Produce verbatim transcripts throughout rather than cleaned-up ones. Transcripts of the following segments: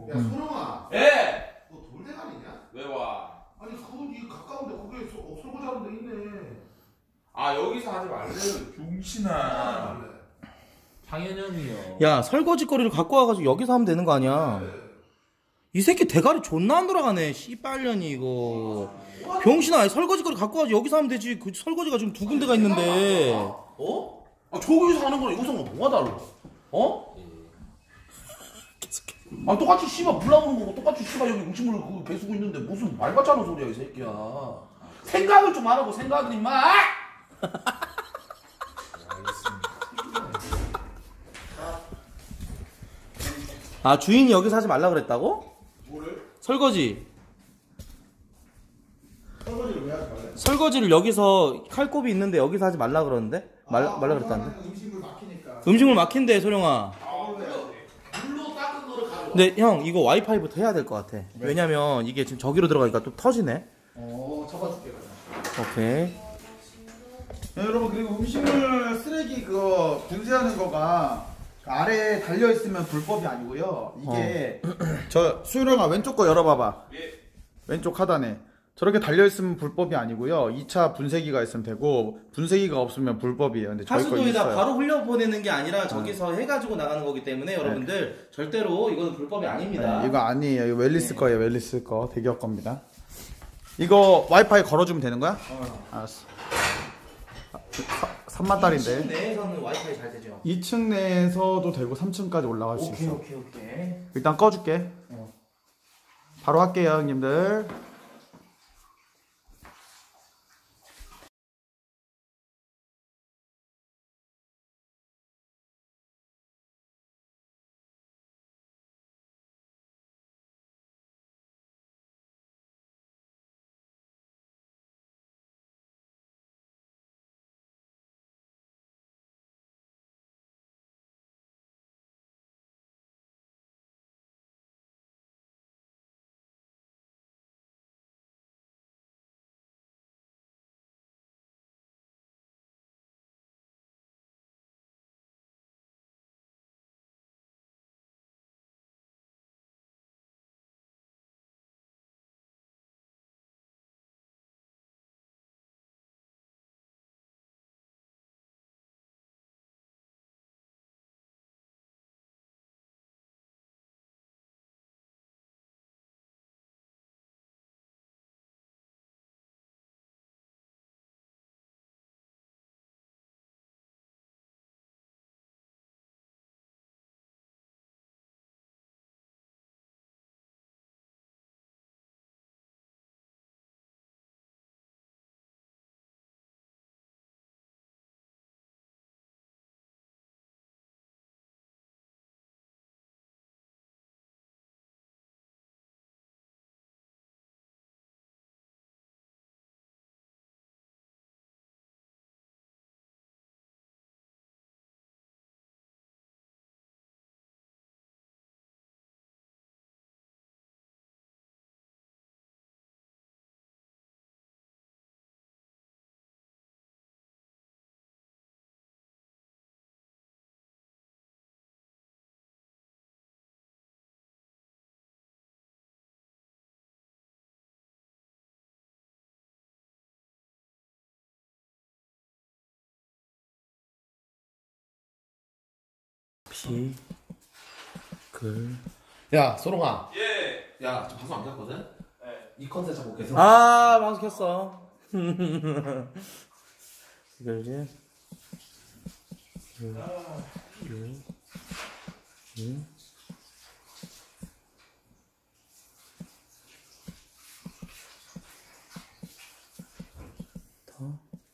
야 소령아. 예. 너 돌대가리냐? 왜 와? 아니 거기 가까운데 거기에 서, 설거지하는 데 있네. 아 여기서 하지 말래요 중신아. 당연히 형이요. 야 설거지거리를 갖고 와가지고 여기서 하면 되는 거 아니야. 이 새끼 대가리 존나 안 돌아가네. 씨발년이 이거. 병신아, 설거지거리 갖고 와서 여기서 하면 되지. 그 설거지가 지금 두 군데가 있는데. 어? 아 저기서 하는 거랑 여기서 하는 거 뭐가 달라? 어? 아 똑같이 씨발 물 나오는 거고 똑같이 씨발 여기 음식물을 그 배수고 있는데 무슨 말 같지 않은 소리야 이 새끼야. 생각을 좀 하라고 생각을 임마. 아 주인이 여기서 하지 말라 그랬다고? 뭐를? 설거지. 설거지를 왜 하지 말래? 설거지를 여기서 칼꼽이 있는데 여기서 하지 말라 그러는데? 말, 아, 말라 그랬다는데? 음식물 막히니까. 음식물 막힌대 소령아. 아, 그래. 물로 닦은 거를 가져와. 근데 형 이거 와이파이부터 해야 될 것 같아. 왜? 왜냐면 이게 지금 저기로 들어가니까 또 터지네. 어, 잡아줄게. 그냥. 오케이. 네, 여러분 그리고 음식물 쓰레기 그거 분쇄하는 거가 그 아래에 달려 있으면 불법이 아니고요. 이게 어. 저 수유령아 왼쪽 거 열어봐봐. 예. 왼쪽 하단에 저렇게 달려 있으면 불법이 아니고요. 이 차 분쇄기가 있으면 되고 분쇄기가 없으면 불법이에요. 근데 저희 거 하수도에다 있어요. 바로 흘려보내는 게 아니라 저기서 해가지고 나가는 거기 때문에 여러분들 절대로 이거는 불법이 아닙니다. 네, 이거 아니에요. 이거 웰리스 거예요. 웰리스 거 대기업 겁니다. 이거 와이파이 걸어주면 되는 거야? 어. 알았어. 삼만 달인데. 이 층 내에서는 와이파이 잘 되죠? 이 층 내에서도 되고 삼 층까지 올라갈 수 오케이 있어. 오케이 오케이. 일단 꺼줄게. 어. 바로 할게요, 형님들. 피, 글. 야 소롱아. 예. 야 지금 방송 안 켰거든? 네. 이 컨셉 잡고 계속. 아 방송 켰어. 이걸지. 글, 글, 글. 더.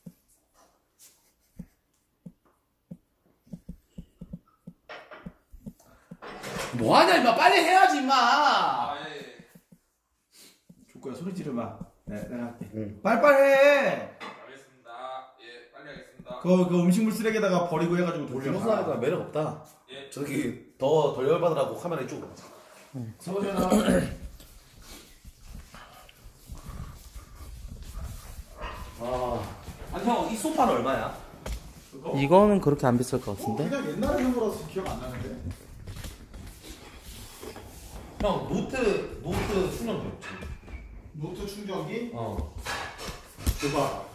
뭐하냐 임마 빨리 해야지 임마. 아 예. 조코야 소리 지르마. 네, 내가 할게. 응. 빨리빨리 해. 알겠습니다. 예. 빨리 하겠습니다. 그, 그 음식물 쓰레기에다가 버리고 해가지고 돌려. 무슨 하니까 매력 없다. 예. 저기 더 덜 열받으라고 카메라 이쪽으로 가자. 서버잖아. 아, 아니 형 이 소파는 얼마야? 이거는 그렇게 안 비쌀 것 어, 같은데? 그냥 옛날에 산 거라서 기억 안 나는데. 형 노트 노트 충전기 없지? 노트 충전기? 어. 줘봐.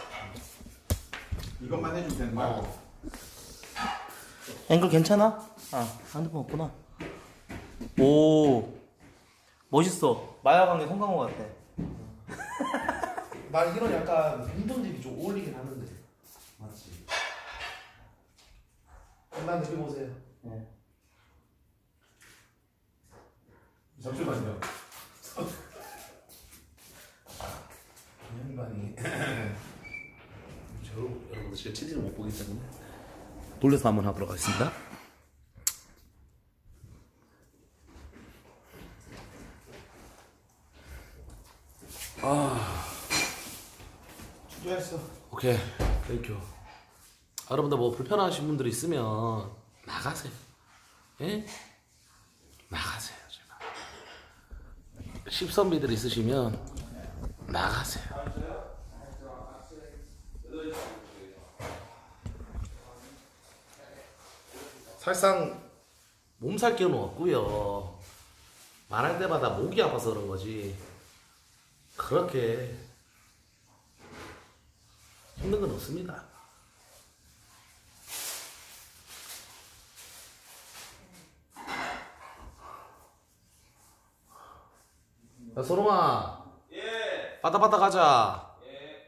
이것만 해주면 되는 거야? 어. 앵글 괜찮아? 아 핸드폰 없구나. 오 멋있어. 마야광의 송강호 같아. 나 이런 약간 운동집이 좀 어울리긴 하는데. 맞지? 한번 느껴보세요. 네. 잠시만요. 양반이 저 여러분들 지금 체질을 못 보기 때문에 돌려서 한번 하도록 하겠습니다. 아, 충전했어. 오케이, 땡큐. 아, 여러분들 뭐 불편하신 분들이 있으면 나가세요. 예? 나가세요, 제발. 십선비들 있으시면 나가세요. 사실상 몸살 기운은 없고요. 말할 때마다 목이 아파서 그런 거지. 그렇게 힘든 건 없습니다. 야, 소롱아. 예. 빠따빠따 가자. 예.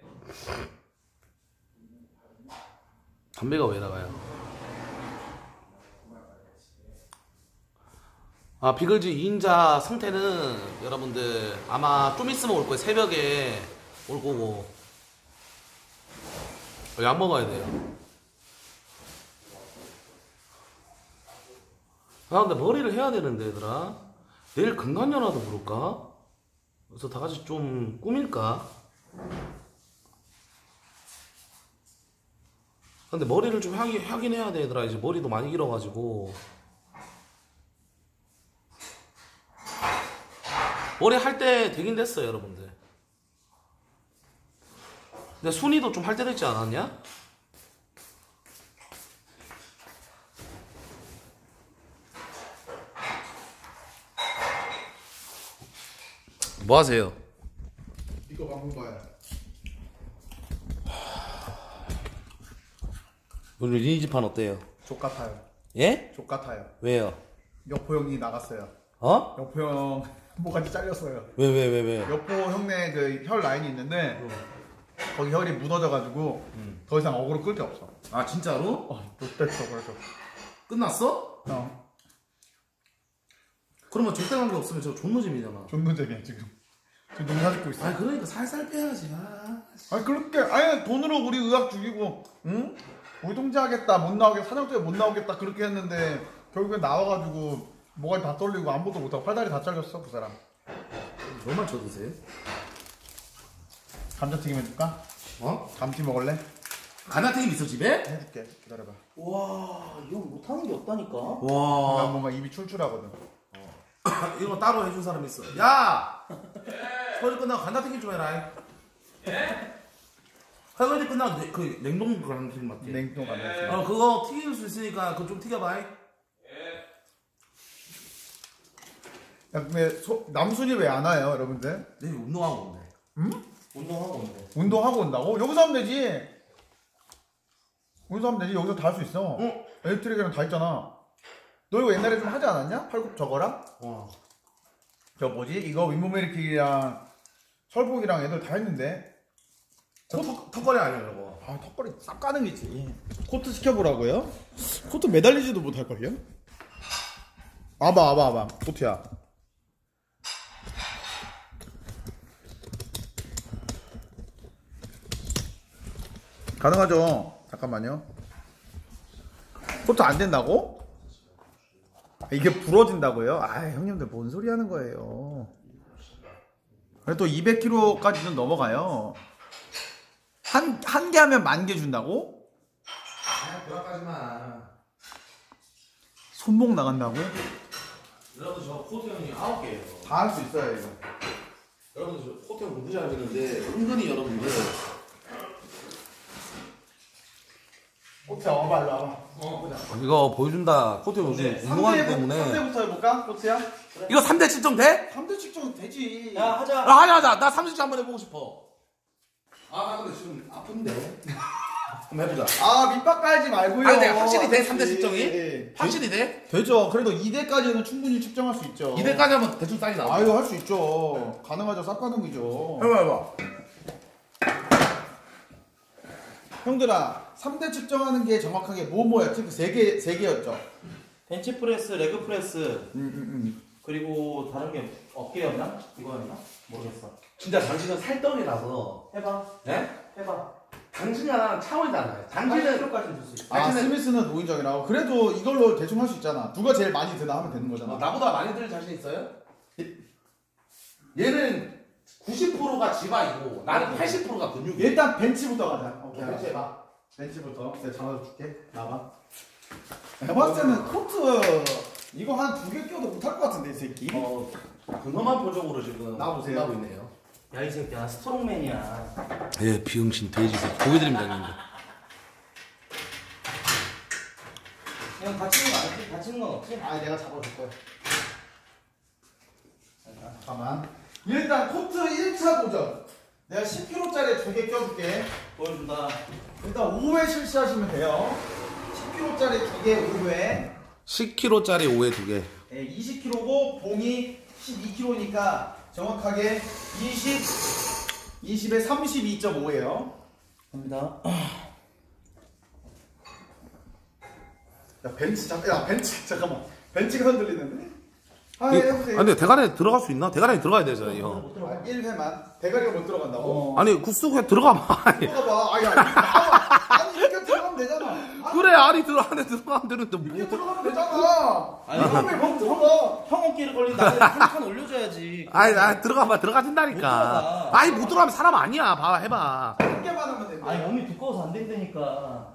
담배가 왜 나가요? 아, 비글즈 이 인자 상태는 여러분들 아마 좀 있으면 올 거예요. 새벽에 올 거고. 어, 약 먹어야 돼요. 아, 근데 머리를 해야 되는데, 얘들아. 내일 금강연화도 부를까? 그래서 다 같이 좀 꾸밀까? 근데 머리를 좀 하긴, 하긴 해야 돼, 얘들아. 이제 머리도 많이 길어가지고. 머리 할 때 되긴 됐어요, 여러분들. 근데 순이도 좀 할 때 됐지 않았냐? 뭐 하세요? 이거 먹는 거야. 오늘 리니지판 어때요? 족 같아요. 예? 족 같아요. 왜요? 여포 형이 나갔어요. 어? 여포 형 뭐가지 잘렸어요. 왜, 왜, 왜, 왜? 여포 형네 그 혈 라인이 있는데 거기 혈이 묻어져가지고 더 이상 어그로 끌 게 없어. 아, 진짜로? 어, 못됐어 그래서. 끝났어? 어, 그러면 절대 관계 없으면 저 존노잼이잖아. 존노잼이야 지금. 지금 농사 짓고 있어. 아니, 그러니까 살살 빼야지. 아, 아니 그렇게 아니 돈으로 우리 의학 죽이고 응? 우리 통제하겠다 못 나오겠다 사냥터에 못 나오겠다 그렇게 했는데 결국엔 나와가지고 뭐가 다 떨리고 아무것도 못하고 팔다리 다 잘렸어 그 사람. 너만 쳐드세요? 감자튀김 해줄까? 어? 감튀 먹을래? 가나튀김 있어, 집에? 해줄게 기다려봐. 와 이거 못하는 게 없다니까. 난 와. 뭔가 입이 출출하거든. 이거 따로 해준 사람 있어. 야! 설거지 끝나고 간다튀김 좀 해라. 예? 설거지 끝나고 내, 그 냉동 간다튀김 맞지? 냉동 감자튀김. 어, 그거 튀길 수 있으니까 그거 좀 튀겨봐. 야 근데 소, 남순이 왜 안 와요 여러분들? 내일 운동하고 온대. 응? 운동하고 온대. 운동하고 온다고? 여기서 하면 되지. 여기서 하면 되지. 여기서 다 할 수 있어. 응. 엘렉트릭이랑 다 있잖아. 너 이거 옛날에 좀 하지 않았냐? 팔굽 저거랑? 어. 저 뭐지? 이거 윗몸일으키기랑 설복이랑 애들 다 했는데. 저 턱, 턱걸이 아니야, 저거. 아 턱걸이 싹 까는 게지. 코트 시켜보라고요? 코트 매달리지도 못할걸요? 와봐 와봐 와봐 코트야. 가능하죠. 잠깐만요. 코트 안 된다고? 이게 부러진다고요? 아 형님들 뭔 소리 하는 거예요. 그래도 이백 킬로그램까지는 넘어가요. 한, 한 개 하면 만 개 준다고? 아, 그거까지만. 손목 나간다고? 여러분, 저 코트 형이 아홉 개예요. 다 할 수 있어요 이거. 여러분들, 저 코트 형 공부 잘하는데, 은근히 여러분들. 코트야 와봐 일로 와봐. 이거 보여준다. 코트 요즘 운동하기 때문에. 삼 대부터 해볼까? 코트야? 이거 삼 대 칠 점 돼? 삼 대 측정은 되지. 야 하자. 아, 하자, 하자. 나 삼 대 칠 한번 해보고 싶어. 아, 나 근데 지금 아픈데. 한번 해보자. 아 밑밥 깔지 말고요. 아, 근데 확실히 돼? 삼 대 예, 측정이? 예. 확실히 돼? 되죠. 그래도 이 대까지는 충분히 측정할 수 있죠. 이 대까지 하면 대충 사이 나와. 아유 할 수 있죠. 가능하죠. 쌉가능이죠. 해봐, 해봐. 형들아 삼 대 측정하는 게 정확하게 뭐 뭐였지? 그 세 개, 세 개였죠. 벤치프레스, 레그프레스, 음, 음, 그리고 다른 게 어깨였나? 이거였나? 모르겠어. 진짜 당신은 살덩이라서. 해봐. 네? 해봐. 당신이랑 차원이 달라요. 팔십 당신은 킬로까지는 줄 수 있어. 음. 아 당신은- 스미스는 노인정이라고. 그래도 이걸로 대충 할 수 있잖아. 누가 제일 많이 드나 하면 되는 거잖아. 어, 나보다 많이 들 자신 있어요? 얘는 구십 퍼센트가 지방이고 나는 팔십 퍼센트가 근육이야. 일단 벤치부터 가자. 오케이, 벤치 해봐. 벤치부터. 내가 잡아줄게. 나봐. 내가 봤을 때는 코트 이거 한 두 개 껴도 못할 것 같은데 이 새끼. 어, 근엄한 표정으로 지금 나와보세요. 나고 있네요. 야 이 새끼야 스트롱맨이야. 예, 비응신 돼지 새끼. 고개 드립니다, 형님. 그냥 다치는 거 아니지? 다치는 건 없지? 아 내가 잡아줄 거야. 잠깐만. 일단 코트 일 차 도전. 내가 십 킬로그램짜리 두 개 껴줄게. 보여준다. 일단 오 회 실시하시면 돼요. 십 킬로그램짜리 두 개 오 회. 십 킬로그램짜리 오에 두 개. 네, 이십 킬로그램고 봉이 십이 킬로그램이니까 정확하게 이십, 이십에 삼십이 점 오예요. 갑니다. 야 벤치 잠, 야 벤치 잠깐만. 벤치가 흔들리는데? 아 이- 해보세요. 아니, 근데 대가리에 들어갈 수 있나? 대가리에 들어가야 되잖아요, 형. 못 들어가. 아, 일 회만 대가리가 못 들어간다고? 어. 아니, 굿쑥에 들어가봐. 들어가봐. 아야, 아니 이렇게 들어가면 되잖아. 아, 그래, 알이 들어, 안에 들어가면 되는데 이렇게 뭐. 들어가면 되잖아. 아니, 이거 왜 못 들어가? 형 어깨를 걸린 나는 한칸 올려줘야지. 아니, 아니, 들어가봐. 못 들어가진다니까. 들어가. 아니, 못 들어가면 사람 아니야. 봐, 해봐. 한 개만 하면 돼. 아니 몸이 두꺼워서 안 된다니까.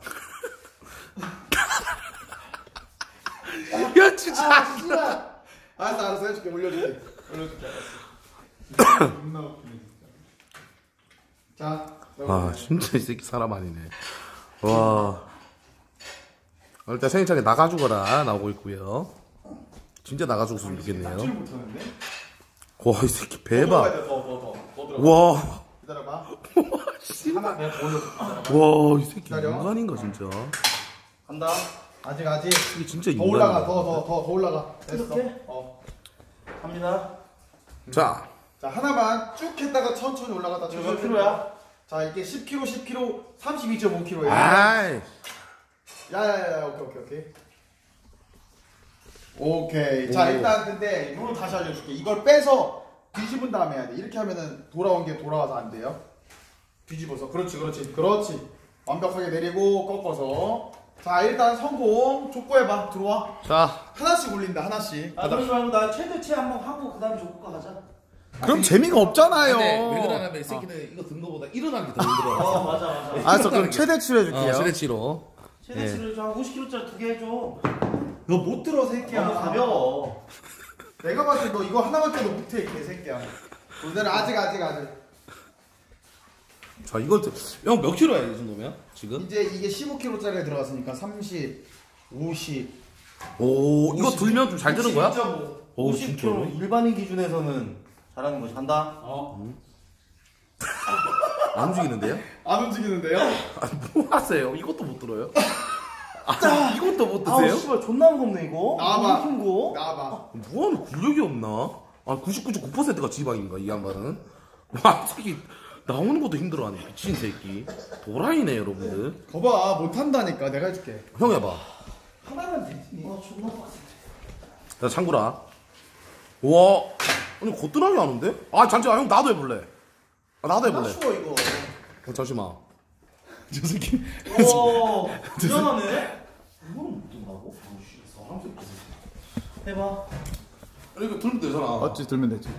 야, 진짜. 아, 진짜. 알았어, 알았어, 해줄게. 올려줄게. 올려줄게. 알았어. 존나 웃기네, 진짜. 자, 아, 진짜 이 새끼 사람 아니네. 와. 일단 생일차게 나가 죽어라 나오고 있고요. 진짜 나가 죽었으면 좋겠네요. 납치를 못하는데? 와, 이 새끼 더 들어가야 배봐. 돼, 더, 더, 더. 더 들어가. 와. 기다려봐. 하나 내가 더 올려줄게. 와, 이 새끼 기다려. 인간인가, 진짜. 간다. 아직, 아직. 이게 진짜 더 인간인가. 올라가, 더, 더, 더, 더 올라가. 됐어. 이렇게? 어. 갑니다. 자, 자, 하나만 쭉 했다가 천천히 올라갔다. 지금 몇 킬로야? 자, 이게 십 킬로그램, 십 킬로그램, 삼십이 점 오 킬로그램예요. 아이. 야야야, 오케이 오케이 오케이. 오케이. 자 오. 일단 근데 룰 다시 알려줄게. 이걸 빼서 뒤집은 다음에 해야 돼. 이렇게 하면은 돌아온 게 돌아와서 안 돼요. 뒤집어서. 그렇지 그렇지 그렇지. 완벽하게 내리고 꺾어서. 자 일단 성공. 족구해봐. 들어와. 자, 하나씩 올린다 하나씩. 아 그러지 말고 나 최대치 한번 하고 그 다음에 조국가 가자. 그럼 재미가 없잖아요. 근데 왜 그러냐면 이 새끼는 이거 든 거보다 일어나는 게 더 힘들어. 어 맞아 맞아. 알았어 그럼 최대치로 해줄게요. 어, 스트레치로. 최대치를 좀 오십 킬로그램짜리 두 개 해줘. 너 못 들어 새끼야. 너무 가벼워. 내가 봤을 때 너 이거 하나만 껴도 못해 이 새끼야. 오늘은 아직 아직 아직. 자, 이거 형 몇 킬로야, 이 정도면? 지금? 이제 이게 십오 킬로그램짜리에 들어갔으니까 삼십, 오십. 오, 이거 들면 좀 잘 드는 거야? 오, 오십 킬로그램 진짜로? 일반인 기준에서는 잘하는 거지. 간다. 어. 안 움직이는데요? 안 움직이는데요? 아니, 뭐 하세요? 이것도 못 들어요? 아, 이것도 못 아우 드세요? 씨발 존나 무겁네 이거. 나와봐. 이렇게 무거워? 나와봐. 뭐하는 굴력이 없나? 아, 구십구 점 구 퍼센트가 지방인가, 이 양반은? 와, 이 새끼, 나오는 것도 힘들어하네, 미친 새끼. 도라이네, 여러분들. 거봐 못한다니까 내가 해줄게. 형 해봐. 하나만 되지. 와 존나 빡세. 자, 창구라. 와, 아니, 거뜬하게 하는데? 아, 잠시만, 형, 나도 해볼래. 아, 나도 해볼래. 쉬워 이거. 어, 잠시만. 저 새끼. 와 위험하네. 이거는 못 든다고? 아우씨 사람 새끼. 해봐. 아니, 이거 들면 되잖아. 어찌 들면 되지.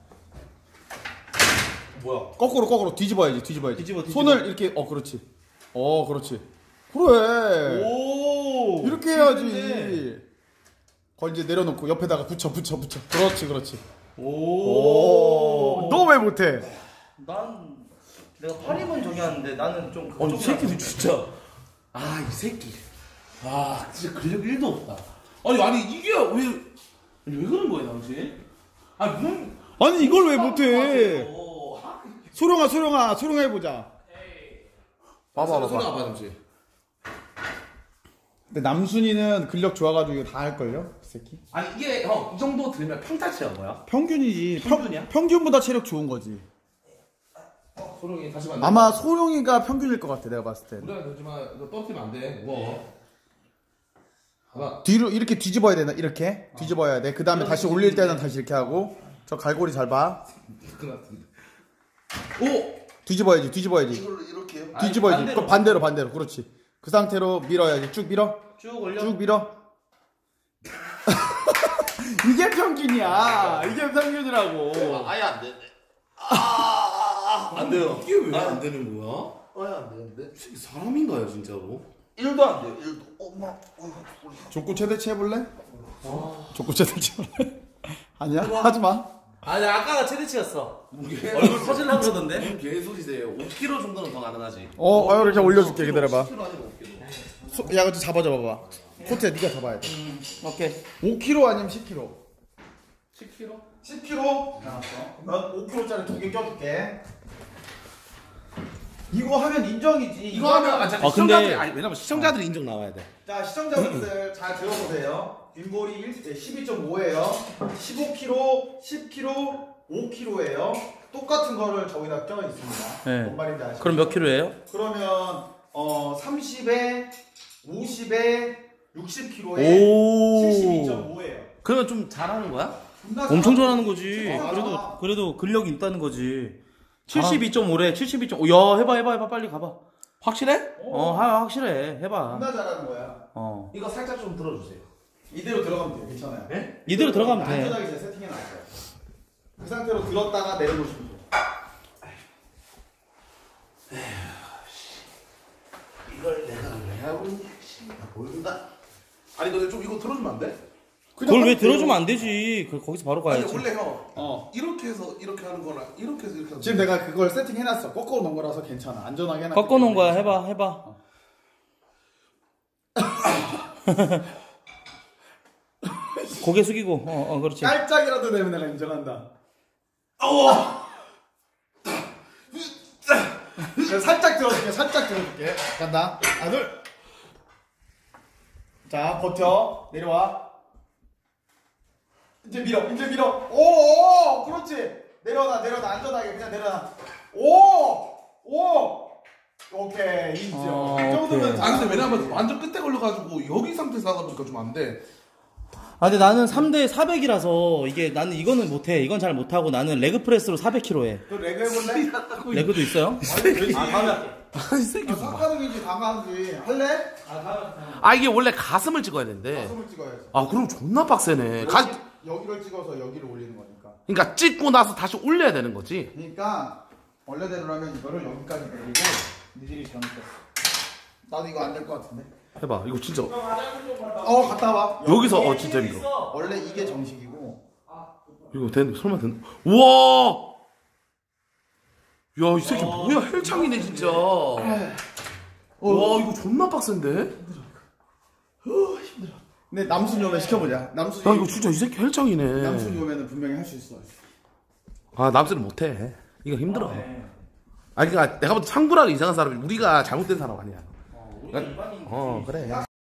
뭐야? 거꾸로 거꾸로 뒤집어야지 뒤집어야지. 뒤집어, 뒤집어. 손을 이렇게 어 그렇지. 어 그렇지. 그래. 오. 이렇게 해야지. 거 이제 내려놓고 옆에다가 붙여 붙여 붙여. 그렇지 그렇지. 오. 너 왜 못해? 난 내가 팔 인분 정했는데 나는 좀. 아니, 이 새끼들 진짜. 아, 이 새끼. 아, 진짜 근력 일도 없다. 아니, 아니, 이게 왜, 아니, 왜 그런 거야, 당신? 아니, 문. 아니 이걸 왜 못해? 아, 소룡아 소룡아 소룡아 해보자. 봐봐, 봐봐. 봐봐, 당신. 근데 남순이는 근력 좋아가지고 이거 다 할걸요? 그 새끼? 아니, 이게, 형, 이 정도 들면 평타치야, 뭐야? 평균이지. 평균이야? 평, 평균보다 체력 좋은 거지. 소룡이 다시 만나. 아마 소룡이가 평균일 것 같아 내가 봤을 때. 그래, 그렇지만, 너 떨어뜨리면 안 돼. 무거워. 봐봐. 뒤로 이렇게 뒤집어야 되나? 이렇게 뒤집어야 돼. 그 다음에 다시 올릴 때는 다시 이렇게 하고. 저 갈고리 잘 봐. 오! 뒤집어야지 뒤집어야지. 이걸로 이렇게요? 뒤집어야지. 반대로. 그 반대로 반대로. 그렇지. 그 상태로 밀어야지. 쭉 밀어. 쭉 올려. 쭉 밀어. 이게 평균이야. 이게 평균이라고. 아예 안 되네. 안 돼요. 이게 왜 안 되는 거야? 아예 안 되는데. 이 새끼 사람인가요, 진짜로? 일도 안 돼요. 일도. 엄마. 어, 소리. 족구 최대치 해볼래? 족구 최대치 해볼래? 아니야? 하지 마. 아니 아까가 최대치였어. 얼굴 터질라 그러던데. 뭔 개소리세요. 오 킬로그램 정도는 더 가능하지. 어, 어 이렇게 올려줄게. 기다려봐. 십 킬로그램 아니면 오 킬로그램. 소, 야, 그거 잡아줘 봐봐. 코트야, 네가 잡아야 돼. 오케이. 오 킬로그램 아니면 십 킬로그램. 십 킬로그램? 십 킬로그램. 알았어. 난 오 킬로그램짜리 두 개 껴줄게. 이거 하면 인정이지. 이거 하면 아, 잠깐 아, 근데- 시청자들이 아니 왜냐면 시청자들이 인정 나와야 돼. 자, 시청자분들 잘 들어보세요. 빈볼이 십이 점 오예요. 십오 킬로그램, 십 킬로그램, 오 킬로그램예요. 똑같은 거를 저기다 껴 있습니다. 네. 뭔 말인지 아시죠? 그럼 몇 킬로예요? 그러면 어 삼십에 오십에 육십 킬로그램에 오. 칠십이 점 오예요. 그러면 좀 잘하는 거야? 엄청 잘하는 거지. 어, 그래도 아. 그래도 근력이 있다는 거지. 칠십이 점 오래. 칠십이 점 오. 야, 해봐 해봐 해봐 빨리 가봐. 확실해? 어, 하, 확실해. 해봐. 존나 잘하는 거야. 어. 이거 살짝 좀 들어주세요. 이대로 들어가면 돼요. 괜찮아요. 네? 이대로 들어가면 돼. 안전하게 제가 세팅해놨어요. 그 상태로 들었다가 내려놓으시면 돼요. 이걸 내가 왜 하고 있냐? 나 보인다. 아니 너 좀 이거 들어주면 안 돼? 그걸 왜 들어주면 안 되지? 그 거기서 바로 아니 가야지. 원래 형 어. 이렇게 해서 이렇게 하는 거랑 이렇게 해서 이렇게 하는 지금 내가 그걸 세팅해놨어. 꺾어 놓은 거라서 괜찮아. 안전하게 해놨기 꺾어 놓은 거야. 때문에 해봐 해봐. 고개 숙이고. 어, 어 그렇지. 깔짝이라도 되면 내가 인정한다. 내가 살짝 들어줄게. 살짝 들어줄게. 간다. 하나 둘. 자 버텨. 내려와. 이제 밀어. 이제 밀어. 오오 그렇지. 내려놔 내려놔. 안전하게 그냥 내려놔. 오오 오케이 인정. 어, 이 정도면 오케이. 아 근데 왜냐면 완전 끝에 걸려가지고 여기 상태에서 하다 보니까 좀 안 돼. 아 근데 나는 삼 대 사백이라서 이게 나는 이거는 못해. 이건 잘 못하고 나는 레그 프레스로 사백 킬로그램 해. 너 레그 해볼래? 레그도 있어요? 아 다음에 할게. 아이 새끼. 아 삼가능이지 다가능이지. 할래? 아 이게 원래 가슴을 찍어야 되는데. 가슴을 찍어야지. 아 그럼 존나 빡세네. 여기, 가, 여기를 찍어서 여기를 올리는 거니까. 그러니까 찍고 나서 다시 올려야 되는 거지. 그러니까 원래대로라면 이거를 여기까지 내리고 니들이 잘못했어. 나도 이거 안 될 것 같은데. 해봐. 이거 진짜 어 갔다 와. 여기서 어 진짜 힘들어. 원래 이게 정식이고. 이거 된 설마 된? 우와. 야 이 새끼 뭐야 헬창이네 진짜. 와 이거 존나 빡센데? 근데 남순이 오면 시켜보자. 남순이. 야 이거 진짜 이 새끼 헬창이네. 남순이 오면은 분명히 할 수 있어. 아 남들은 못해. 이거 힘들어. 아니 그러니까 내가 봐도 창구라는 이상한 사람이 우리가 잘못된 사람 아니야. 어 그래.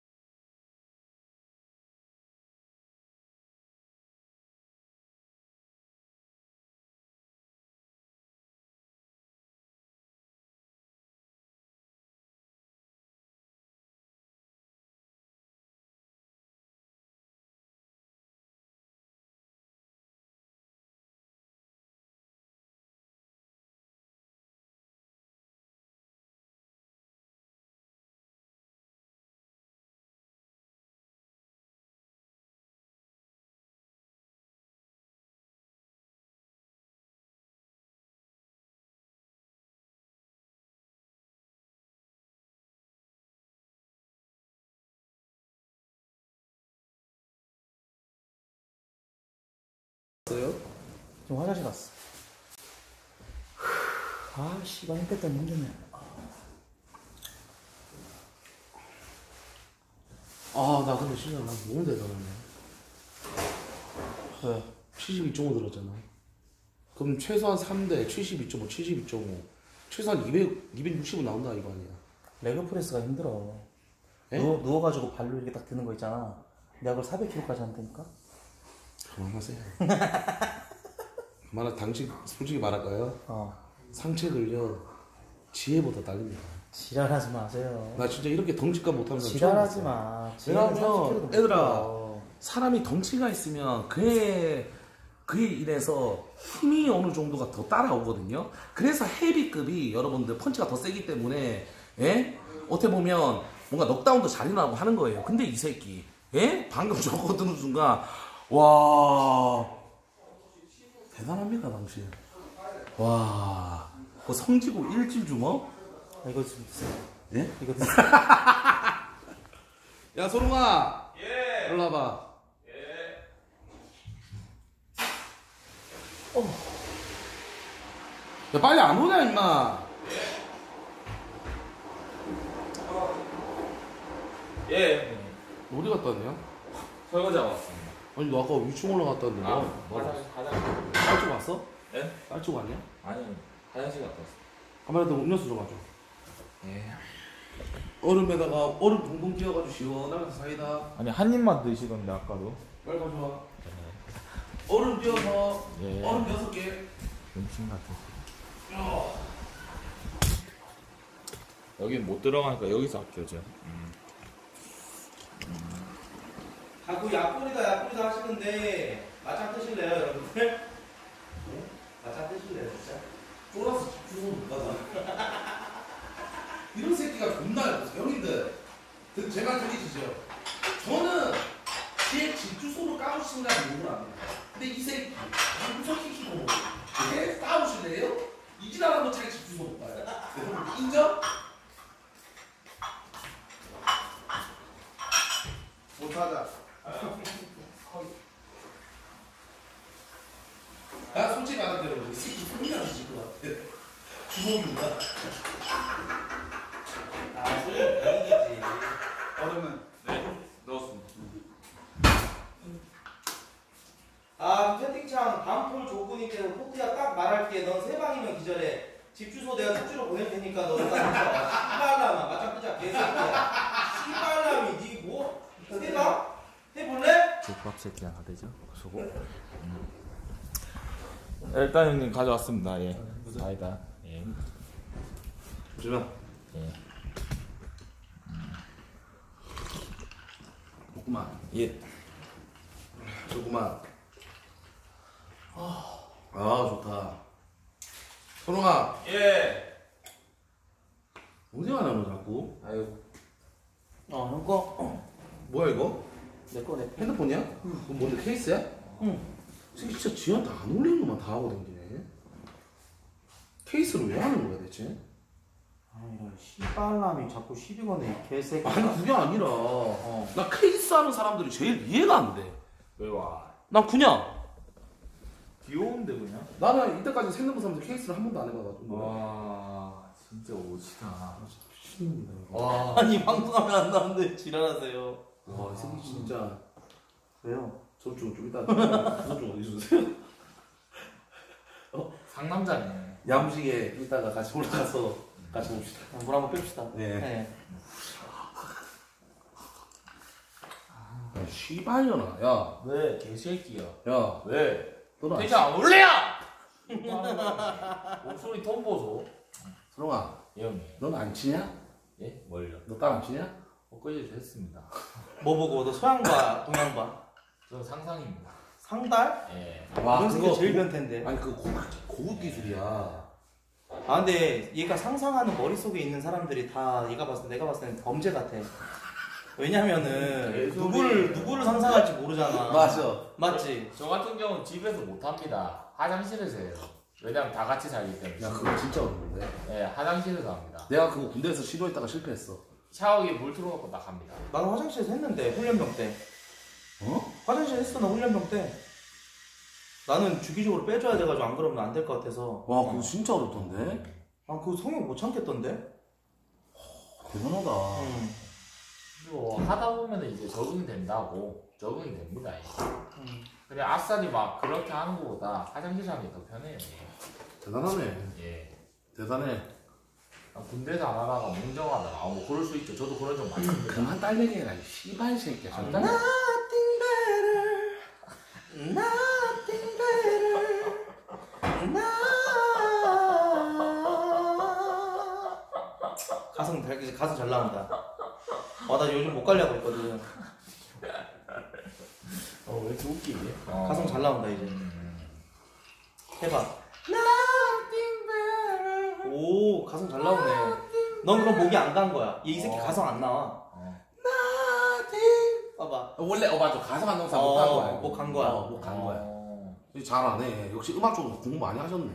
좀 화장실 갔어. 아 씨발 힘 뺐더니 힘드네. 아, 나 근데 진짜 나 너무 대단하네. 왜? 칠십이 점 오 들었잖아. 그럼 최소한 삼 대 칠십이 점 오, 칠십이 점 오. 최소한 이백, 이백육십은 나온다 이거 아니야. 레그 프레스가 힘들어. 에? 누워, 누워가지고 발로 이렇게 딱 드는 거 있잖아. 내가 그걸 사백 킬로그램까지 한다니까? 그만하세요. 그만하, 당신 솔직히 말할까요? 어. 상체들요 지혜보다 딸립니다. 지랄하지 마세요. 나 진짜 이렇게 덩치가 못하는 사람 지랄하지 처음 봤어. 마. 왜냐면 애들아 사람이 덩치가 있으면 그에 그에 인해서 힘이 어느 정도가 더 따라오거든요. 그래서 헤비급이 여러분들 펀치가 더 세기 때문에 예? 어떻게 보면 뭔가 넉다운도 잘 나고 하는 거예요. 근데 이 새끼 예? 방금 저거 듣는 순간 와 대단합니다 당신. 와 그 성지고 일진 주먹? 아, 이거 좀 드세요. 예? 이거 드세요. 야 소롱아 예 일로 와봐. 야 빨리 안 오냐 임마. 예. 어디 갔다 왔냐? 설거지하고 왔습니다. 아니 너 아까 위층 올라갔다 왔는데 아, 뭐? 뭐 화장실, 화장실. 빨쪽 왔어? 예? 빨쪽 왔냐? 아니, 화장실 갔다 왔어. 아무래도 음료수 좀 가져. 예. 얼음에다가 얼음 붕붕 띄워가지고 시원하게 사이다. 아니, 한 입만 드시던데, 아까도. 빨리 가져와. 얼음 띄워서 예. 얼음 여섯 개. 음식 같은. 여긴 못 들어가니까 여기서 아껴져. 음. 자꾸 약불이다 약불이다 하시는데 맞짱 뜨실래요 여러분들? 네? 맞짱 뜨실래요 진짜? 쫄아서 집주소 못 가잖아. 이런 새끼가 존나 예뻐서 형님들 그 제가 드리시죠. 저는 제 집주소를 까주신다는 욕을 안 해요. 근데 이 새끼 무섭히키고 왜 까주실래요? 이지랄하면 자기 집주소 못 가요. 인정? 못하자. 나 솔직히 말하면 이 새끼 소리가 지것 같아. 주먹입니다. 아 소리 아니겠지. 얼음은 네, 넣었습니다. 아 채팅창 밤풀 조구님께서 포트야 딱 말할게. 넌 세 방이면 기절해. 집 주소 내가 쪽지로 보낼 테니까 너 씨발라마 맞짱 뜨자 개새끼야. 씨발람이 니 뭐? 세 방? 해볼래? 족밥 새끼 하나 되죠? 수고. 음. 일단 형님 가져왔습니다. 예. 사이다. 예. 잠시만. 예. 조금만. 예. 조금만. 아, 아 좋다. 선홍아. 예. 어디 가냐 너 자꾸? 아유. 어 형 거. 뭐야 이거? 내 거 내. 핸드폰이야? 응. 그거 뭔데 케이스야? 응. 새끼 진짜 지한테 안 어울리는 것만 다 하고 다니네. 케이스를 왜 하는 거야 대체? 아 이런 씨발람이 자꾸 시비 거네 이 개새끼야. 아니 그게 아니라 어. 나 케이스 하는 사람들이 제일 이해가 안 돼. 왜 와? 난 그냥 귀여운데 그냥? 나는 이때까지 생각본 사람들 케이스를 한 번도 안 해봐가지고. 와, 진짜 오지다. 미친놈이다. 와. 아니 방송하면 안 나오는데 지랄하세요. 와, 이 새끼 진짜. 왜요? 저쪽 좀 이따 저쪽 좀 어디 주세요? 상남자네. 야무지게 이따가 같이 올라가서 같이 봅시다. 물 한번 뺍시다. 네. 야, 씨발년아. 야, 왜? 개새끼야. 야, 왜? 너는 안 대체 안 올래요? 목소리 톤 보소. 서롱아, 예, 형님. 넌 안 치냐? 예? 뭘요? 너 딸 안 치냐? 엊그제 했습니다. 뭐 보고 너 서양과 동양과 저는 상상입니다. 상달? 예. 와, 이런 새끼 그거- 제일 변태인데. 아니, 그거 고급, 고급 기술이야. 아 근데 얘가 상상하는 머릿속에 있는 사람들이 다 얘가 봤을 때 내가 봤을 때는 범죄 같아. 왜냐면은 개소리. 누구를 누구를 상상할지 모르잖아. 맞아. 맞지? 저 같은 경우는 집에서 못합니다. 화장실에서 해요. 왜냐면 다 같이 살기 때문에. 야, 그거 진짜 어려운데. 예, 화장실에서 합니다. 내가 그거 군대에서 시도했다가 실패했어. 샤워기에 물 틀어놓고 딱 합니다. 나는 화장실에서 했는데 훈련병 때. 어? 화장실 했어 나 훈련병 때. 나는 주기적으로 빼줘야 돼가지고 안 그러면 안 될 것 같아서. 와, 그거 진짜 어렵던데? 아 그거 성형 못 참겠던데? 대단하다. 응. 이거 하다 보면 이제 적응이 된다고. 적응이 됩니다. 그냥 아싸리 막 그렇게 하는 것보다 화장실 사는 게 더 편해요. 대단하네. 예. 대단해. 군대에서 안 하다가 뭉정하다가 아, 뭐 그럴 수 있죠. 저도 그런 적 많이 있습니다. 그만 딸내기 해라 이 씨발 새끼야. 아, 진짜. Nothing better, nothing better, 나. 가성 잘 가성 잘 나온다. 아 나 요즘 못 가려고 했거든. 어, 왜 이렇게 웃기지? 어. 가성 잘 나온다 이제. 해봐. Nothing better. 오 가성 잘 나오네. 넌 그럼 목이 안 간 거야. 이 새끼 어. 가성 안 나와. 어. 봐봐. 원래 어 맞아 가성 안 나온 사람 못한 어, 거야. 못간 거야. 어, 못간 거야. 어. 잘하네. 역시 음악 쪽으로 공부 많이 하셨네.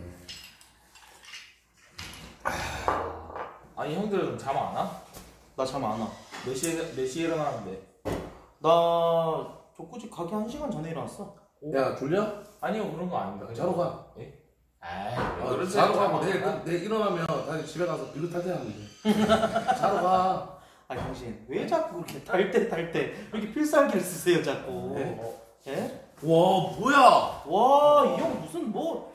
아니 형들은 잠 안 와? 나 잠 안 와. 몇 시에 몇 시에 일어나는데? 나 족구집 가기 한 시간 전에 일어났어. 야 졸려? 아니요 그런 거 아닙니다. 그냥- 자러 가. 예? 에이 왜 어, 그러세요? 자러 가면 잠 내일 안 와? 내일 일어나면 다시 집에 가서 비긋할 때 하면 돼. 자러 가. 아 당신 왜 자꾸 그렇게 달 때 달 때 이렇게 필살기를 쓰세요 자꾸. 네? 어. 예? 와 뭐야? 와 이 형 무슨 뭐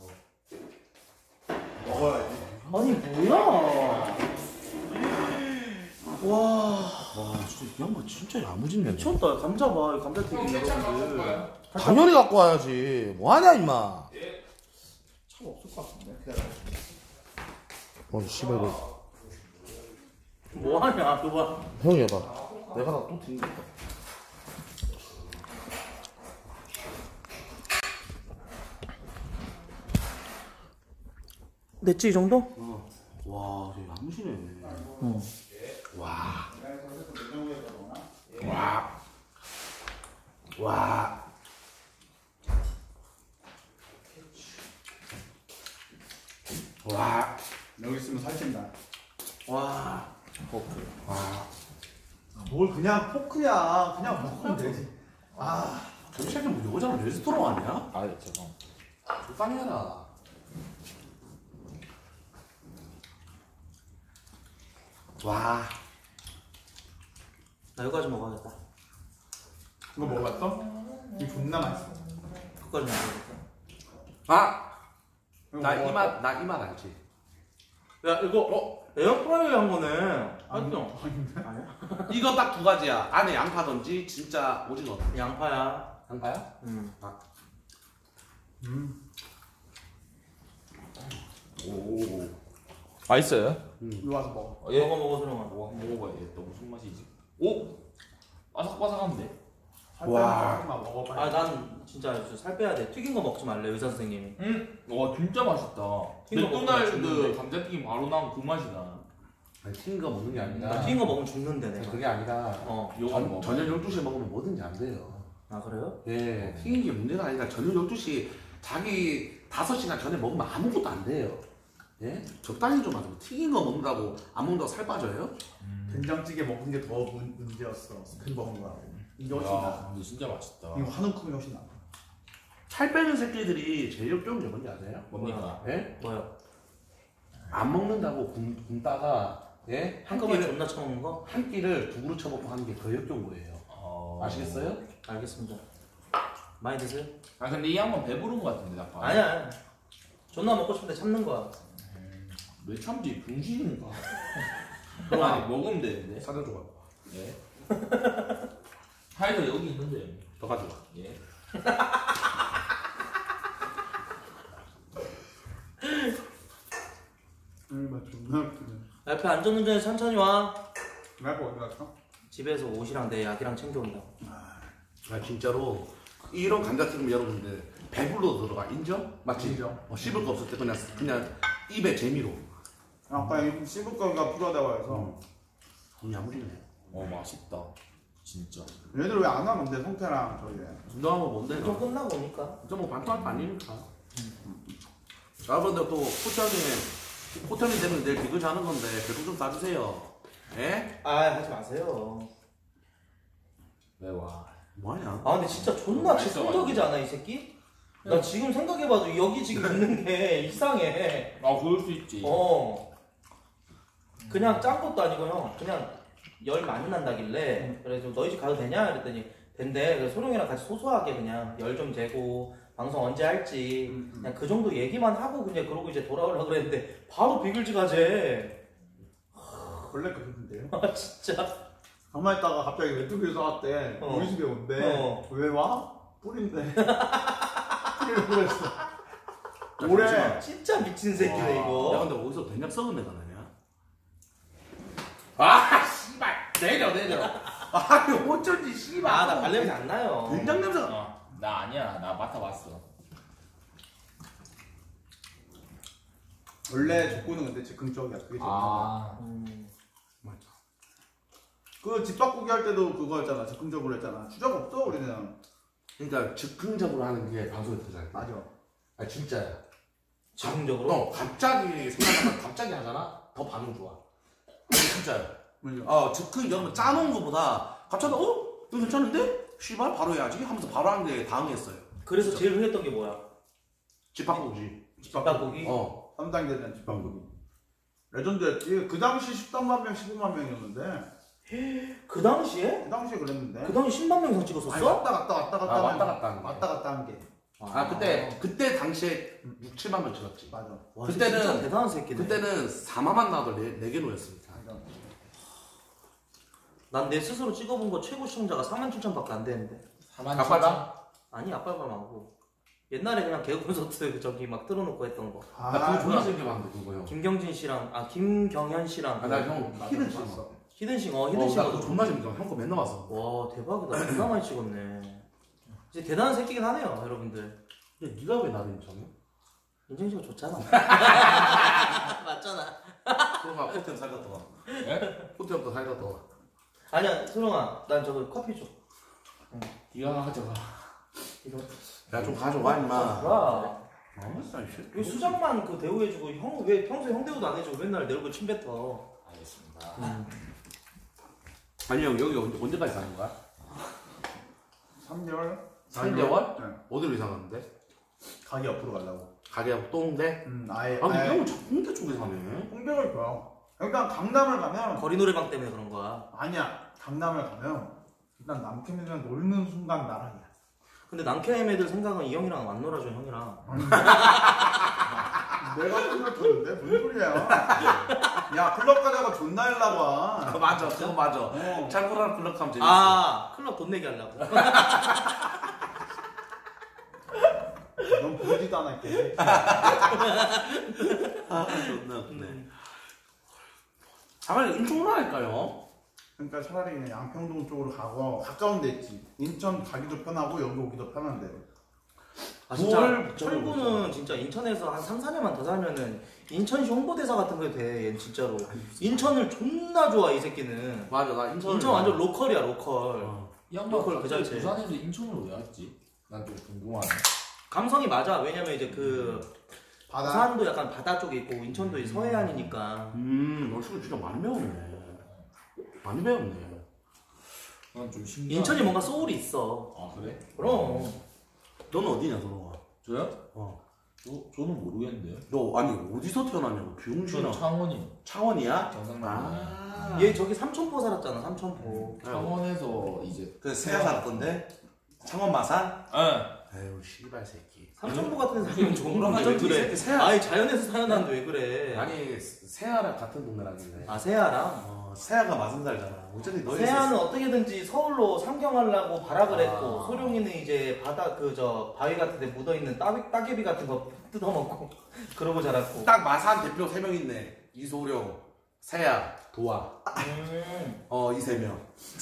먹어야지. 아니 뭐야? 와 와 진짜 이 양반 진짜 야무진네. 미쳤다. 감자 봐. 이 감자튀김 케찹 갖고 여러분들. 가요? 당연히 갖고 와야지. 뭐하냐 임마. 차가 없을 것 같은데. 어 씨발 이거 뭐하냐 너봐. 형이 해봐. 내가 다 또 튕긴다. 냈지 이 정도? 어. 와, 저 야무지네. 응. 와. 와. 와. 와. 여기 있으면 살찐다. 와. 와. 뭘 그냥 포크야. 그냥 먹으면 되지. 아, 저 새끼 뭐 여자는 레스토랑 아니야? 아 죄송. 적당히 해라. 와. 나 여기까지 먹어야겠다. 이거 먹어봤어? 이거 존나 맛있어. 끝까지 먹어야겠다. 아! 이거 나 이 먹어봤어? 맛, 나 이 맛 알지? 야 이거 어 에어프라이어 한 거네. 맞죠? 아니야? 이거 딱 두 가지야. 안에 양파든지 진짜 오징어. 양파야. 양파야? 응. 음, 오. 맛있어요? 이리 와서 먹어. 예. 먹어 먹어 소령아. 와 먹어봐야겠다. 무슨 맛이지? 오 바삭바삭한데. 와. 만 먹어봐. 아 난 진짜 살 빼야 돼. 튀긴 거 먹지 말래 의사 선생님이. 음, 와 진짜 맛있다. 튀긴 거 먹으면 맥도날드 죽는데. 감자튀김 바로 나온 그 맛이다. 아니, 튀긴 거 먹는 게 아니라. 나 튀긴 거 먹으면 죽는데 내가. 그게 아니라. 어. 요거 전, 먹어. 저녁 열두 시에 먹으면 뭐든지 안 돼요. 아 그래요? 예. 튀긴 게 문제가 아니라 저녁 열두 시 자기 다섯 시간 전에 먹으면 아무것도 안 돼요. 예? 적당히 좀 하죠. 튀긴 거 먹는다고 안 먹는다고 살 빠져요? 된장찌개 먹은 게 더 문제였어. 스팸 먹은 거하고. 이게 훨씬 야, 나. 근데 진짜 맛있다. 이거 한 움큼이 훨씬 나. 살 빼는 새끼들이 제일 역겨운 게 뭔지 아세요? 뭡니까? 예? 뭐요? 안 먹는다고 굶, 굶다가 예? 한 한꺼번에 끼를, 존나 처먹는 거? 한 끼를 두 그릇 쳐먹고 하는 게 더 역겨운 거예요. 어... 아시겠어요? 알겠습니다. 많이 드세요? 아 근데 이 양반 배부른 것 같은데 아까. 아니야. 아니야. 존나 먹고 싶은데 참는 거야. 왜 참지? 병신인가? 그럼 아니 먹으면 되는데. 사전 줘봐. 예. 하이더 여기 있는데. 더 가져와. 예. 음, 맛 존나 웃기네. 옆에 안전운전해서 천천히 와. 말고 어디 갔어? 집에서 옷이랑 내 약이랑 챙겨온다. 아 진짜로 이런 감자튀김 여러분들 배불러 들어가 인정? 맞지? 인정. 어, 씹을 거 없을 때 그냥 그냥 입에 재미로. 아까 이 씹을 거가 필요하다고 해서. 음, 야무지네. 어 맛있다. 진짜. 얘들 왜 안 와? 근데 성태랑 저기. 운동하면 뭔데? 좀 끝나고 오니까. 진짜 뭐 반토할 거 아니니까. 여러분들 또 호텔이 호텔이 되면 내일 비글즈 하는 건데 배도 좀 싸주세요. 예? 아 하지 마세요. 왜 와? 뭐하냐? 아 근데 진짜 존나 맛있어, 즉흥적이지 않아 이 새끼? 나 지금 생각해봐도 여기 지금 있는 게 이상해. 아 그럴 수 있지. 어. 그냥 짠 것도 아니고 형 그냥 열 많이 난다길래 그래서 너희 집 가도 되냐? 그랬더니 된대. 그래서 소룡이랑 같이 소소하게 그냥 열 좀 재고 방송 언제 할지 그냥 그 정도 얘기만 하고 그냥 그러고 이제 돌아오려고 그랬는데 바로 비글즈 가재. 원래 그랬는데요. 아 진짜. 가만히 있다가 갑자기 왼쪽에서 왔대. 어. 우리 집에 온대. 어. 왜 와? 뿌린데. 그랬어. 올해 진짜 미친 새끼네 야 이거. 근데 어디서 된장 썩은 내가 나냐? 아 씨발 내려 내려. 아니 어쩐지 씨발. 아나 발냄새 안 나요. 된장 냄새가. 어, 나 아니야. 나 맡아봤어. 원래 족구는 근데 즉흥적이야. 그게 제일 아, 음. 그 집바꾸기 할 때도 그거였잖아. 즉흥적으로 했잖아. 주작 없어 우리는. 그러니까 즉흥적으로 하는 게 방송에 더 잘. 맞아. 아 진짜야. 즉흥적으로? 어 갑자기 생각하면 갑자기 하잖아. 더 반응 좋아. 아니 진짜야. 맞아. 어 즉흥 여러분 짜놓은 거보다 갑자기 어 이거 괜찮은데? 씨발 바로 해야지 하면서 바로 하는 게 다음이었어요. 그래서 제일 흥했던 게 뭐야? 집 바꾸기. 집바꾸기? 어. 삼 단계는 집바꾸기. 레전드였지. 그 당시 십삼만 명, 십오만 명이었는데. 그 당시에? 그 당시에 그랬는데. 그 당시 십만 명 이상 아니 찍었었어? 왔다 갔다 왔다 갔다 아, 하는 왔다 갔다 하는 게. 왔다 갔다 한 게. 아 그때 그때 당시에 육, 칠만 명 찍었지. 맞아. 와, 그때는- 진짜 대단한 새끼네. 그때는 사만만 나와도 네 개노였습니다. 맞아. 난 내 스스로 찍어본 거 최고 시청자가 사만 칠천밖에 안 되는데. 사만 아빠가? 아니 아빨밤 하고 옛날에 그냥 개그 콘서트 그 저기 막 틀어놓고 했던 거. 아, 나 그거 존나 뭐야? 재밌게 봤는데 그거요. 김경진 씨랑 아 김경현 씨랑 아, 나 형 히든 씨 봤어. 히든싱 어 어, 히든싱 나 그거 존나 재밌게 봤어. 형거 맨날 봤어. 와 대박이다. 존나 많이 찍었네. 이제 대단한 새끼긴 하네요 여러분들. 야 니가 왜 나를 인정해? 인정 씨가 좋잖아. 맞잖아. 소영아 포템 살다 떠와. 예? 포템부터 살다 떠와. 아니야 소룡아 난 저거 커피 줘. 니가 가져가. 이거 야 좀 가져와 임마. 뭐야? 아무튼 씨. 왜 수작만 그 대우해주고 형 왜 평소에 형 대우도 안 해주고 맨날 내 얼굴 침 뱉어. 알겠습니다. 아니 형 여기 언제, 언제까지 사는 거야? 삼 개월? 삼 개월? 네. 어디로 이사 갔는데? 가게 옆으로 가려고. 가게하고 또 홍대? 음, 아예. 아 근데 아예 형은 자꾸 홍대 쪽에 사네. 홍대를 가. 그러니까 강남을 가면 거리 노래방 때문에 그런 거야. 아니야. 강남을 가면 일단 남편이랑 놀는 순간 나락이야. 근데 남캠 애들 생각은 이 형이랑 안 놀아줘 형이랑. 내가 생각했는데 무슨 소리야? 야 클럽 가다가 존나 일라고 와. 아, 맞아 그거 맞아. 어. 찰코랑 블럭하면 재밌어. 아 클럽 돈 내기 하려고. 넌 보지도 않았게. 아 존나 웃네. 아 빨리 인천으로 할까요? 그러니까 차라리 그냥 양평동 쪽으로 가고 가까운 데 있지. 인천 가기도 편하고 여기 오기도 편한데. 아 진짜 뭘 철구는 진짜 인천에서 한 삼, 사 년만 더 살면은 인천시 홍보대사 같은 거 돼. 얘는 진짜로. 인천을 존나 좋아 이 새끼는. 맞아 나 인천. 인천 완전 로컬이야 로컬. 어. 이 양반 로컬 그 갑자기 자체. 부산에서 인천으로 왜 왔지? 난 좀 궁금하네. 감성이 맞아. 왜냐면 이제 그 바다. 부산도 약간 바다 쪽에 있고 인천도 이제 서해안이니까. 음, 너 지금 진짜 많이 배웠네. 많이 배웠네. 난 좀 신기해. 인천이 뭔가 소울이 있어. 아 그래? 그럼. 너는 어디냐, 너가? 저요? 어. 저 저는 모르겠는데요. 너 아니 어디서 태어났냐고? 저는 비용신아. 창원이 창원이야? 경상남도. 아. 얘 저기 삼천포 살았잖아 삼천포. 창원에서 이제 그 세아 살았던데? 창원 마산? 예. 아유 씨발 새끼. 삼천포 같은 사람은 종로가 왜 좀 그래? 그래. 새끼 세아. 아니 자연에서 태어났는데 왜 그래? 아니 세아랑 같은 동네라길래. 아 세아랑. 어, 세아가 마산 살잖아. 어차피 너희 세아는 어떻게든지 서울로 상경하려고 발악을 아. 했고 소룡이는 이제 바다 그 저 바위 같은 데 묻어 있는 따, 따개비 같은 거 뜯어먹고 그러고 자랐고. 딱 마산 대표 세 명 있네. 이소룡, 세아, 도아. 음. 어, 이 세 명.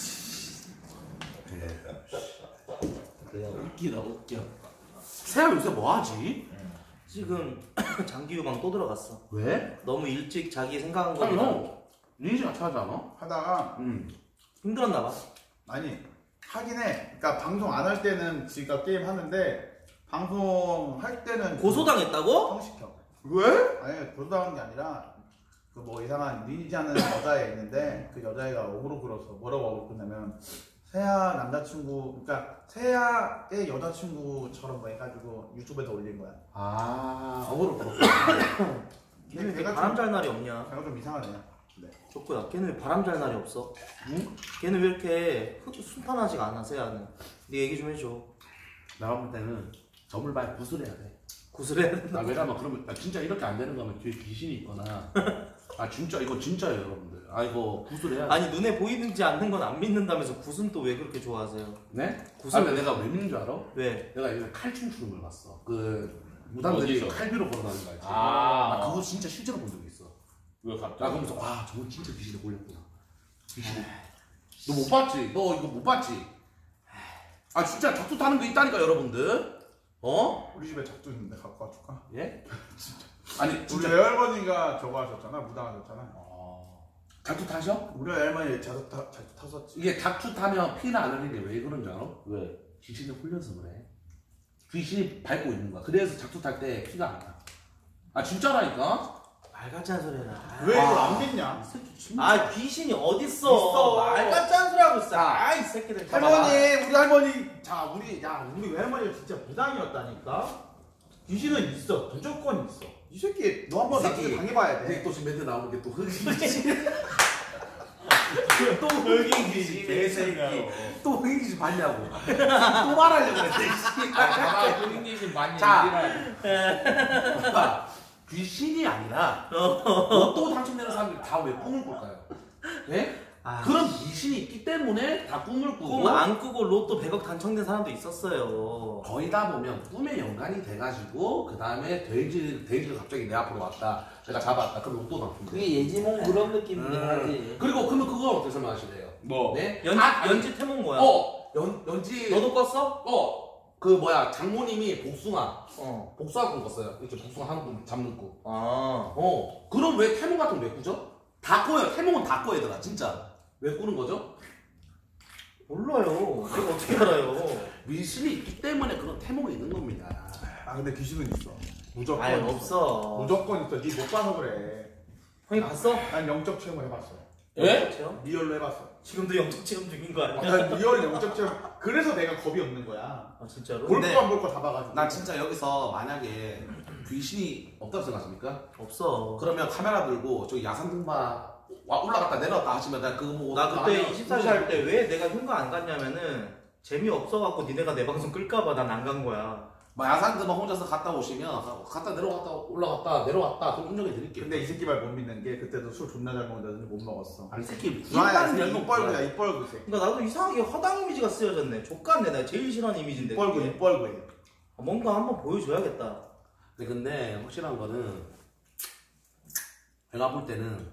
그래. 웃기다 웃겨. 세아 요새 뭐 하지? 지금 장기유방 또 들어갔어. 왜? 너무 일찍 자기 생각한 아니 거보다 너 니네 같이 하지 않아? 하다가 응. 힘들었나 봐. 아니 하긴 해. 그러니까 방송 안 할 때는 지가 게임 하는데 방송 할 때는 고소당했다고? 성시켜. 왜? 아니 고소당한 게 아니라 그 뭐 이상한 리니지하는 여자애 있는데 그 여자애가 억울로 끌어서 뭐라고 억울로 끌냐면 세아 남자친구 그러니까 세아의 여자친구처럼 뭐 해가지고 유튜브에다 올린 거야. 아, 어그로 끌었어. 걔는 걔가 바람 좀 잘 날이 없냐? 걔가 좀 이상하네. 좋고요. 걔는 왜 바람 잘 날이 없어? 응? 걔는 왜 이렇게 흙- 순탄하지가 않아, 세아는? 네 얘기 좀 해줘. 내가 볼 때는 점을 봐야 구슬해야 돼. 구슬해야 된다. 아, 왜냐면 그러면 아, 진짜 이렇게 안 되는 거면 뒤에 귀신이 있거나. 아 진짜 이거 진짜예요 여러분들. 아 이거 구슬해야 돼. 아니 눈에 보이는지 않는 건 안 믿는다면서 굿은 또 왜 그렇게 좋아하세요? 네? 구슬- 아 근데 내가 왜 믿는 줄 알아? 왜? 내가 예전에 칼춤 추는 걸 봤어. 그 무당들이 어디서? 칼비로 걸어다니는 거 알지? 아. 나 그거 진짜 실제로 본 적이 있어. 왜 나 갑자기? 그러면서 와 저거 진짜 귀신에 걸렸구나. 귀신. 너 못 봤지? 너 이거 못 봤지? 아 진짜 작두 타는 거 있다니까 여러분들. 어? 우리 집에 작두 있는데 갖고 와줄까? 예? 아니 우리 진짜 외할머니가 저거 하셨잖아, 무당하셨잖아. 작두 타셔? 우리 할머니 작두 타, 작두 탔었지. 이게 작두 타면 피는 안 흘리는 게 왜 그런 줄 알아? 왜? 귀신을 훈련서 그래. 귀신이 밟고 있는 거야. 그래서 작두 탈 때 피가 안 나. 아 진짜라니까? 말 같지 않은 소리 해라. 왜 이걸 안 믿냐? 아 귀신이 어딨어? 있어. 말 같지 않은 소리 하고 있어. 아이 새끼들. 할머니, 우리 할머니, 자, 우리, 야, 우리 외할머니가 진짜 무당이었다니까? 귀신은 있어. 무조건 있어. 이 새끼, 너 한번 이 새끼. 나중에 당해봐야 근데 돼. 또 지금 멘트 나오는 게 또 흑인 귀신. 또 흑인 귀신. 개새끼. 또 흑인 귀신 봤냐고. 또 말하려고 그랬대. 아, 봐봐, 흑인귀신 많이 자. 얘기를 아, 귀신이 아니라 로또 당첨되는 사람들이 다 왜 꿈을 꿀까요? 예? 아, 그런 귀신이 있기 때문에 다 꿈을 꾸고 꿈 안 꾸고 로또 백억 당첨된 사람도 있었어요. 거의 다 보면 꿈에 연관이 돼가지고 그 다음에 돼지, 돼지가 갑자기 내 앞으로 왔다 내가 잡았다 그럼 로또 당첨돼. 그게 예지몽 그런 느낌이긴 하지. 그리고 그러면 그걸 어떻게 설명하실래요? 뭐? 네? 연, 아, 연지 태몽 뭐야? 어! 연, 연지 너도 껐어? 어! 그 뭐야 장모님이 복숭아 어. 복숭아 꿈 꿨어요. 이렇게 복숭아 하는 꿈 잡는 꿈. 아. 어 그럼 왜 태몽 같은 거 왜 꾸죠? 다 꿔요. 태몽은 다 꿔 얘들아 진짜. 왜 꾸는 거죠? 몰라요. 내가 어떻게 알아요? 미신이 있기 때문에 그런 태몽이 있는 겁니다. 아, 근데 귀신은 있어. 무조건. 아예 있어. 없어. 무조건 있어. 니 못 봐서 그래. 형이 봤어? 난 영적 체험을 해봤어. 예? 체험? 리얼로 해봤어. 지금도 영적 체험 중인 거 아니야? 난 리얼 영적 체험. 그래서 내가 겁이 없는 거야. 아 진짜로? 볼 근데- 거 안 볼 거 다 봐가지고. 나 진짜 여기서 만약에 귀신이 없다고 생각하십니까? 없어. 그러면 카메라 들고 저기 야산 등반 와 올라갔다 내려왔다 하시면 내가 그거 보고 나 그거 그때 하면 이십사 시 할 때 왜 내가 휴가 안 갔냐면은 재미없어갖고 니네가 내 방송 끌까봐 난 안 간 거야. 막 야산 등반 혼자서 갔다 오시면 갔다 내려갔다 올라갔다 내려왔다 그럼 인정해 드릴게요. 근데 이 새끼 말 못 믿는 게 그때도 술 존나 잘 먹는다더니 못 먹었어. 아니 새끼 불안해. 입 입 벌구야, 입 벌구 이 새끼. 그러니까 나도 이상하게 허당 이미지가 쓰여졌네. 족같네. 내가 제일 싫어하는 이미지인데. 입 벌구, 그게. 입 벌구 해. 아, 뭔가 한번 보여줘야겠다. 근데, 근데 확실한 거는 제가 볼 때는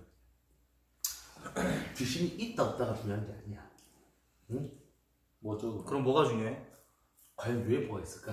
귀신이 있다 없다가 중요한 게 아니야. 응? 뭐죠? 그럼 뭐가 중요해? 과연 유에프오가 있을까?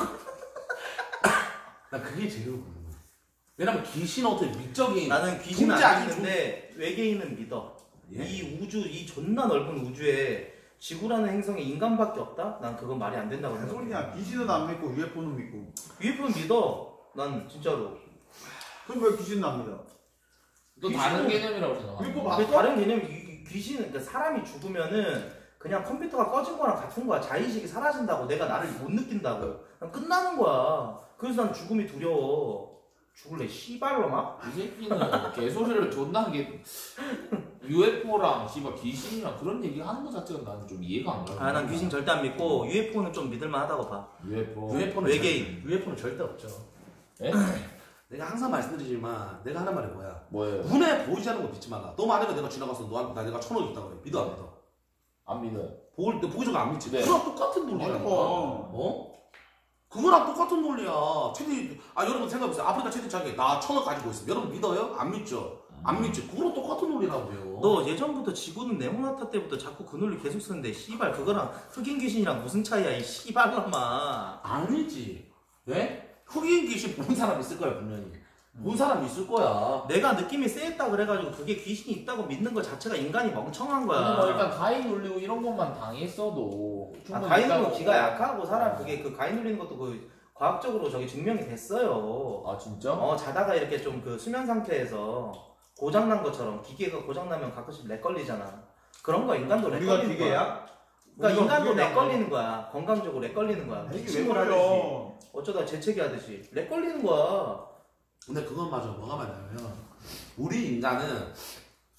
난 그게 제일 궁금해. 왜냐면 귀신은 어떻게 미적인 나는 귀신은 존재 안 아닌 믿는데 외계인은 믿어. 예? 이 우주, 이 존나 넓은 우주에 지구라는 행성에 인간밖에 없다? 난 그건 말이 안 된다고 무슨 생각해. 소리냐. 귀신은 안 믿고 유에프오는 믿고. 유에프오는 믿어. 난 진짜로. 그럼 왜 귀신은 안 믿어? 또 다른 개념이라고 생각하는 유에프오 거야. 근데 봤어? 다른 개념이 이- 귀신은 그러니까 사람이 죽으면은 그냥 컴퓨터가 꺼진 거랑 같은 거야. 자의식이 사라진다고. 내가 나를 못 느낀다고. 그냥 끝나는 거야. 그래서 난 죽음이 두려워. 죽을래 씨발로마? 이 새끼는 개소리를 존나 하게 유에프오랑 씨발 귀신이랑 그런 얘기 하는 거 자체가 나는 좀 이해가 안 가. 아, 난 귀신 절대 안 믿고 유에프오는 좀 믿을만 하다고 봐. 유에프오. 유에프오는 외계인. 유에프오는 절대 없죠. 예? 내가 항상 말씀드리지만 내가 하는 말이 뭐야? 뭐예요? 눈에 보이지 않는 거 믿지 마라. 너 만약에 내가 지나가서 너한테 나 내가 천원 있다고 그래. 믿어 안 믿어? 안 믿어요. 보일 때 보기 전에 안 믿지. 네. 그거랑 똑같은 논리라니까. 맞아. 어? 그거랑 똑같은 논리야. 체디, 아 여러분 생각해보세요. 아프리카 채팅창에 나 천원 가지고 있으면 여러분 믿어요? 안 믿죠? 안 믿지. 그거랑 똑같은 논리라고요. 너 예전부터 지구는 네모나타 때부터 자꾸 그 논리 계속 쓰는데 씨발 그거랑 흑인 귀신이랑 무슨 차이야 이 씨발놈아. 아니지. 예? 흑인 귀신 본 사람 있을 거야 분명히. 본 사람 있을 거야. 내가 느낌이 세했다 그래가지고 그게 귀신이 있다고 믿는 것 자체가 인간이 멍청한 근데 뭐 거야. 일단 가인 울리고 이런 것만 당했어도 아, 충분히 가인 있다고. 울리는 기가 약하고 사람 그게 그 가인 울리는 것도 그 과학적으로 저기 증명이 됐어요. 아 진짜? 어 자다가 이렇게 좀 그 수면 상태에서 고장난 것처럼 기계가 고장나면 가끔씩 렉 걸리잖아. 그런 거 인간도 렉 우리가 걸리는 거야. 기계야? 그러니까 우리가 인간도 기계야? 렉 걸리는 거야. 건강적으로 렉 걸리는 거야. 이게 왜 기침을 하듯이 걸려? 어쩌다 재채기 하듯이 렉 걸리는 거야. 근데 그건 맞아. 뭐가 맞냐면 우리 인간은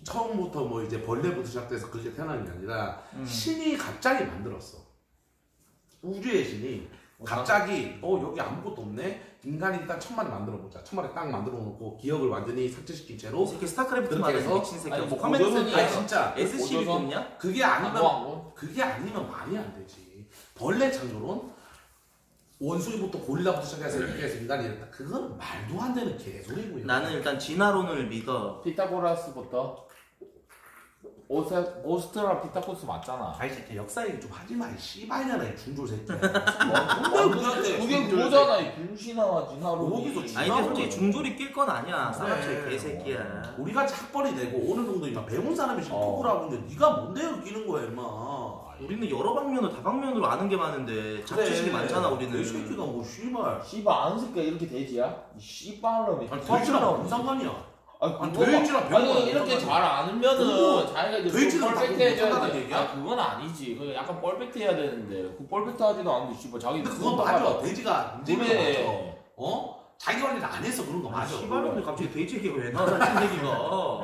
처음부터 뭐 이제 벌레부터 시작돼서 그렇게 태어난 게 아니라 음. 신이 갑자기 만들었어. 우주의 신이 갑자기 어 여기 아무것도 없네. 인간이 일단 천마리 만들어 보자. 천마리 딱 만들어 놓고 기억을 완전히 삭제시킨 채로 이 새끼 스타크래프트 그렇게 말해서 해서 미친 새끼. 아니, 뭐 뭐 커맨드 고조선이 센터 아니 진짜 에스씨비 고조선? 뽑냐? 그게 아니면 광고하고 그게 아니면 말이 안 되지. 벌레 창조론 원숭이부터 고릴라부터 시작해서 이렇게 해서 인간이 이랬다. 그건 말도 안 되는 개소리고요. 나는 일단 진화론을 믿어. 피타고라스부터 오세, 오스트라 피타고스 맞잖아. 아이 새끼 역사 얘기 좀 하지 마. 이 씨발년아 이 중졸 새끼야. 뭐, 그게 그게 그거잖아. 이 궁시나와 진화론이. 거기서 아니 근데 진화론을 솔직히 중졸이 낄 건 아니야. 그래. 사람들 개새끼야. 우리 같이 학벌이 되고 어느 정도 임마 배운 사람이 지금 어. 토크를 하고 있는데 네가 뭔데 여기는 거야 임마. 우리는 여러 방면으로 다방면으로 아는 게 많은데 잡지식이 많잖아 우리는. 이 새끼가 뭐 씨발. 씨발 안 쓸까 이렇게 돼지야? 이 씨발놈이. 아니 돼지랑 무슨 상관이야? 아니, 아니, 그거 돼지랑 봐. 아니 병원은 이렇게 무슨 잘 알면은 그거 자기가 이제 돼지는 다 뻘백해져야 못한다는 돼. 얘기야? 아 그건 아니지. 그 약간 뻘백해야 되는데 그 뻘백하지도 않는데 씨발 자기 근데 그건 맞아. 돼지가 문제인 거 맞아. 그래. 어? 자기 관리를 안 해서 그런 거 맞아. 씨발놈이 갑자기 돼지 얘기가 왜 나와? 친 얘기가.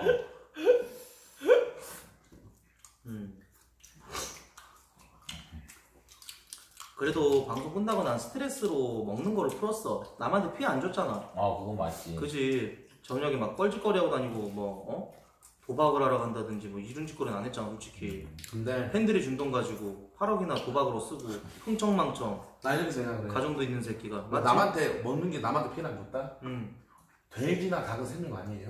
음. 그래도 방송 끝나고 난 스트레스로 먹는 거를 풀었어. 남한테 피해 안 줬잖아. 아 그건 맞지. 그지. 저녁에 막 뻘짓거리하고 다니고 뭐 어? 도박을 하러 간다든지 뭐 이런 짓거리는 안 했잖아 솔직히. 근데 팬들이 준 돈 가지고 팔억이나 도박으로 쓰고 흥청망청 나 이렇게 생각을 해. 가정도 있는 새끼가. 뭐 맞지? 남한테 먹는 게 남한테 피해를 안 줬다? 응. 돼지나 닭은 생긴 거 아니에요?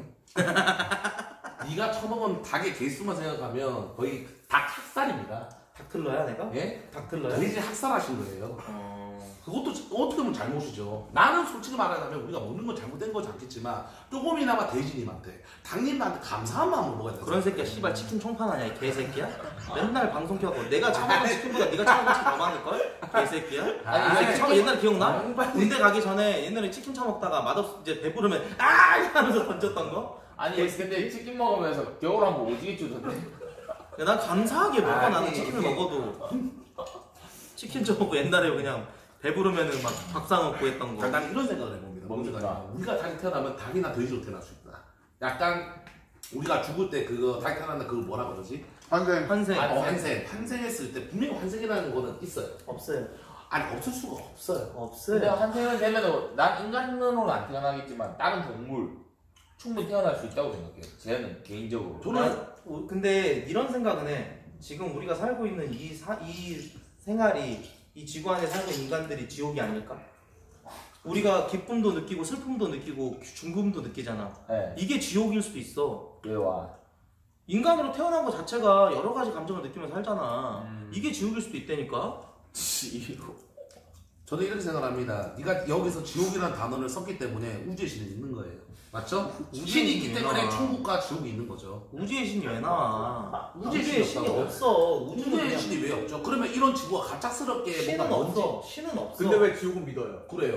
네가 처먹은 닭의 개수만 생각하면 거의 닭 학살입니다. 닭 틀러야 내가? 예? 닭 틀러야? 돼지 학살하신 거예요. 어... 그것도 어떻게 보면 잘못이죠. 나는 솔직히 말하자면 우리가 먹는 건 잘못된 거지 않겠지만 조금이나마 돼지님한테 닭님한테 감사한 마음으로 먹어야 돼. 그런 새끼야 씨발 치킨 총판하냐 이 개새끼야? 맨날 방송 켜고 내가 처먹은 치킨보다 네가 처먹은 치킨 더 많을걸? 개새끼야? 아니 이 새끼 처음 옛날에 기억나? 군대 가기 전에 옛날에 치킨 처먹다가 맛없 이제 배부르면 아 하면서 던졌던 거? 아니 근데 치킨 먹으면서 겨울 한번 오지게 주던데. 야, 난 감사하게 먹어. 아니, 나는 치킨을 먹어도 치킨 좀 먹고 옛날에 그냥 배부르면은 막 밥사 먹고 했던 거. 난 이런 생각을 해봅니다. 뭡니까? 뭡니까? 우리가 다시 태어나면 닭이나 돼지로 태어날 수 있다. 약간 우리가 죽을 때 그거 다시 태어난다 그거 뭐라 그러지? 환생. 환생 어, 환생. 환생했을 때 분명히 환생이라는 거는 있어요. 없어요. 아니 없을 수가 없어요. 근데 없어요. 한생을 되면 난 인간으로는 안 태어나겠지만 다른 동물 충분히 태어날 수 있다고 생각해요. 쟤는 개인적으로. 저는 난, 어, 근데 이런 생각은 해. 지금 우리가 살고 있는 이, 사, 이 생활이 이 지구 안에 살고 있는 인간들이 지옥이 아닐까? 우리가 기쁨도 느끼고 슬픔도 느끼고 중금도 느끼잖아. 네. 이게 지옥일 수도 있어. 왜 와? 인간으로 태어난 것 자체가 여러 가지 감정을 느끼면서 살잖아. 음. 이게 지옥일 수도 있다니까. 지옥. 저는 이렇게 생각합니다. 네가 여기서 지옥이라는 단어를 썼기 때문에 우주의 신이 있는 거예요. 맞죠? 우주의 신이 있기 신이 때문에 왜 나와? 천국과 지옥이 있는 거죠. 우주의 신이 왜 나와? 우주의 우주의 신이 신이 없다고요? 없어. 우주는 우주의 그냥 신이 왜 없죠? 그러면 이런 지구가 갑작스럽게 신은 뭔가 없어. 신은 없어. 근데 왜 지옥은 믿어요? 그래요.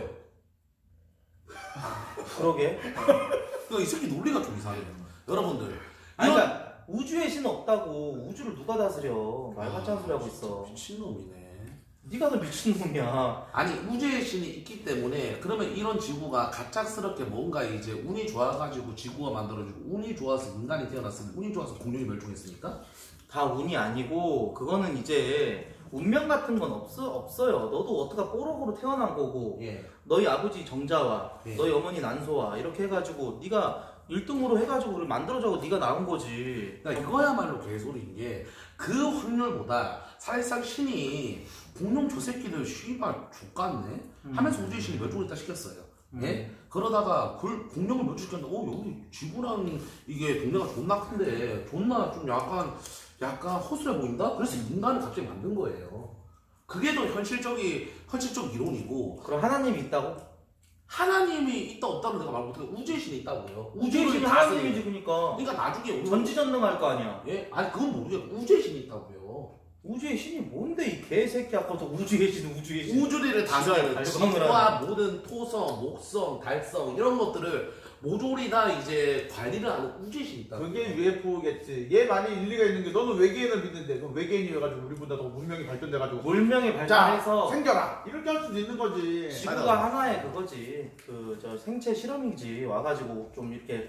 그러게. 그러니까 이 새끼 논리가 좀 이상해요. 여러분들. 아니, 이런- 그러니까 우주의 신은 없다고. 우주를 누가 다스려? 말 같지 않은 소리 하고 있어. 미친놈이네. 네가 더 미친놈이야. 아니 우주의 신이 있기 때문에 그러면 이런 지구가 갑작스럽게 뭔가 이제 운이 좋아가지고 지구가 만들어지고 운이 좋아서 인간이 태어났으면 운이 좋아서 공룡이 멸종했습니까? 다 운이 아니고 그거는 이제 운명 같은 건 없어 없어요. 너도 어떻게 뽀록으로 태어난 거고 예. 너희 아버지 정자와 예. 너희 어머니 난소와 이렇게 해가지고 네가 일 등으로 해가지고 우리 만들어져고 네가 나온 거지. 그러니까 이거야말로 개소리인 게 그 확률보다 사실상 신이 공룡 저 새끼들 씨발 족같네 하면서 우주의 신이 멸종했다 시켰어요. 예? 그러다가 그걸 공룡을 멸종시켰는데 어 여기 지구랑 이게 동네가 존나 큰데 존나 좀 약간 약간 허술해 보인다? 그래서 인간을 갑자기 만든 거예요. 그게 더 현실적이 현실적 이론이고 그럼 하나님이 있다고? 하나님이 있다 없다는 내가 말 못해. 우주의 신이 있다고요. 우주의 신이 다스리는. 하나님이지 그러니까. 그러니까 나중에 우주- 전지전능할 거 아니야. 예? 아니 그건 모르겠고 우주의 신이 있다고요. 우주의 신이 뭔데 이 개새끼 아까부터 우주의 신 우주의 신. 우주리를 다스리는 지랄, 지구와 모든 토성, 목성, 달성 이런 것들을 모조리 다 이제 관리를 하는 우주의 신이 있다. 그게 유에프오겠지. 얘 많이 일리가 있는 게 너는 외계인을 믿는데 그럼 외계인이 와가지고 우리보다 더 문명이 발전돼가지고 물명이 자 발전해서 생겨라 이렇게 할 수도 있는 거지. 지구가 하나의 그거지. 그 저 생체 실험이지. 와가지고 좀 이렇게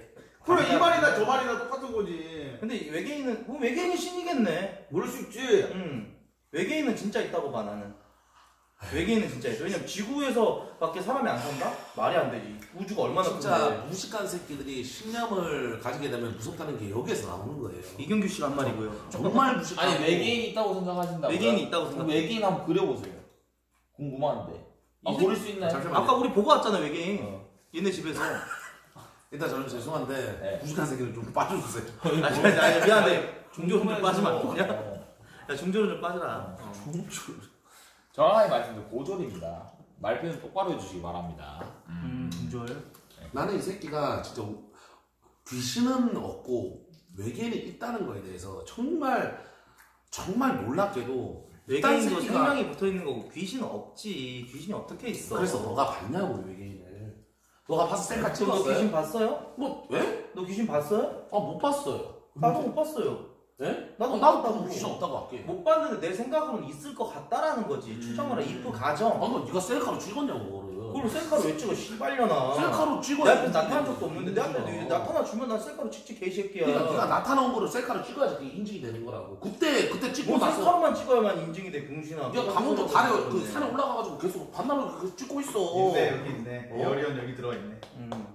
그래 이 말이나 저 말이나 똑같은 거지. 근데 외계인은 뭐 외계인이 신이겠네. 모를 수 있지. 응. 외계인은 진짜 있다고 봐 나는. 외계인은 진짜 있어. 왜냐면 지구에서밖에 사람이 안 산다? 말이 안 되지. 우주가 얼마나 진짜 큰데. 무식한 새끼들이 신념을 가지게 되면 무섭다는 게 여기에서 나오는 거예요. 이경규 씨가 한 말이고요. 정말 무식하고. 아니 외계인이 있다고 생각하신다고요? 외계인이 있다고 그럼 생각해. 외계인 한번 그려보세요. 궁금한데. 아, 이 고를 수 있나요? 잠시만요. 아까 우리 보고 왔잖아 외계인. 어. 얘네 집에서. 일단 저는 죄송한데 네. 무식한 새끼들 좀 빠져주세요. 아니 아니 아니 미안해. 중조는 좀 빠지면 안 되냐? 어. 야 중조는 좀 빠져라. 어. 정확하게 말씀드리면 고졸입니다. 말표는 똑바로 해주시기 바랍니다. 음 중조요? 나는 이 새끼가 진짜 귀신은 없고 외계인이 있다는 거에 대해서 정말 정말 놀랍게도 일단 외계인도 새끼가- 생명이 붙어 있는 거고 귀신은 없지. 귀신이 어떻게 있어? 그래서 너가 봤냐고 외계인을. 너가 봤어? 셀카 너 찍었어요? 귀신 봤어요? 뭐 왜? 너 귀신 봤어요? 아 못 봤어요. 나도 못 봤어요. 네? 나도 어, 못 나도 봤다고. 귀신 없다고 할게. 못 봤는데 내 생각으로는 있을 것 같다라는 거지. 추정을 해. 이프 가정. 아, 너 네가 셀카로 찍었냐고 그거를. 그걸 셀카로 왜 찍어? 씨발려나. 셀카로 찍어야 내 앞에서 나타난 적도 없는데 내 앞에 인증이야. 나타나 주면 난 셀카로 찍지 개새끼야. 그러니까 네가 나타나온 거를 셀카로 찍어야지 그게 인증이 되는 거라고. 그때 그때 찍고 뭐 나서 셀카로만 찍어야만 인증이 돼 병신아. 야 강원도 달에 그 산에 올라가가지고 계속 반나절 그 찍고 있어. 있네 여기 있네. 어? 여리언 여기 들어있네. 음.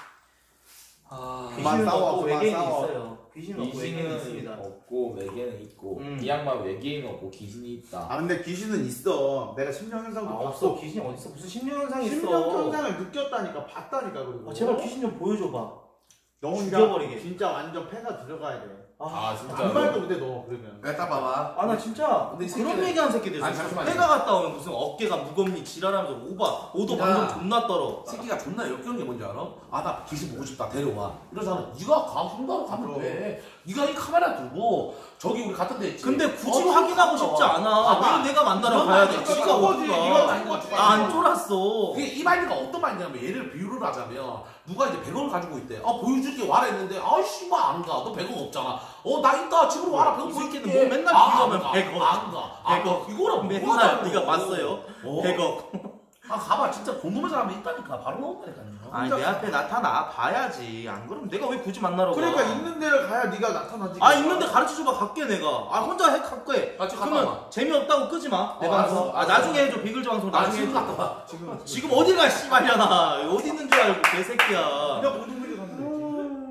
아, 그만 귀신은 싸워, 없고 그만 외계인이 싸워. 있어요. 귀신은 없고 외계인이 귀신은 있습니다. 없고 외계인은 있고 음. 이 양반 외계인 없고 귀신이 있다. 아 근데 귀신은 있어. 내가 심령 아 현상도 없어. 봤어. 귀신이 어디 있어? 무슨 심령 현상이 있어? 심령 현상을 느꼈다니까 봤다니까 그리고. 아, 제발 귀신 좀 보여줘봐. 영혼이가 죽여버리게. 진짜 완전 폐가 들어가야 돼. 아 진짜. 안 말도 못해 너 그러면. 딱 봐봐. 아 나 진짜 근데 이 그런 새끼는- 얘기하는 새끼들 있어. 아니, 잠시만요. 해가 갔다 오면 무슨 어깨가 무겁니 지랄하면서 오바 오도 야. 방송 존나 떨어. 새끼가 존나 역겨운 게 뭔지 알아? 아 나 귀신 보고 싶다 데려와. 이러잖아. 네가 가 hun가로 가면 돼. 네가 이 카메라 들고 저기 우리 같은 데 있지. 근데 굳이 어, 확인하고 가까워. 싶지 않아. 봐봐. 왜 내가 만나러 이건 가야 돼? 아니까 지가 그거지. 이건 어디가? 아닌 것 같아. 나안 쫄았어. 그게 이 말이가 어떤 말이냐면 얘를 비유를 하자면 누가 이제 백 원을 가지고 있대. 아 보여줄게 와라 했는데 아 씨발 안 가. 너 백 원 없잖아. 어 나 있다 집으로 와라. 백 원 이 새끼는 보여줄게. 뭐 맨날 아, 비교하면 안 가. 백 원. 안 가. 안 가. 이거랑 맨날 뭐하냐고. 네가 봤어요. 어. 백억. 아 가봐 진짜 궁금한 사람이 있다니까 바로 나온다니까요. 아니 내 앞에 나타나 봐야지. 안 그러면 내가 왜 굳이 만나러 가? 그러니까 있는 데를 가야 네가 나타나지. 아 있는데 가르쳐줘봐 갈게 내가. 아 혼자 해 갈게. 아, 지금 갔다 그러면 와. 재미없다고 끄지 마. 내 어, 방송. 알았어, 아 알았어. 나중에 해줘 비글즈 방송 아 나중에 지금 해줘. 갔다 와. 지금 지금 어디 가 씨발려나. 어디 있는 줄 알고 개새끼야. 그냥 공동묘지 가면 되지.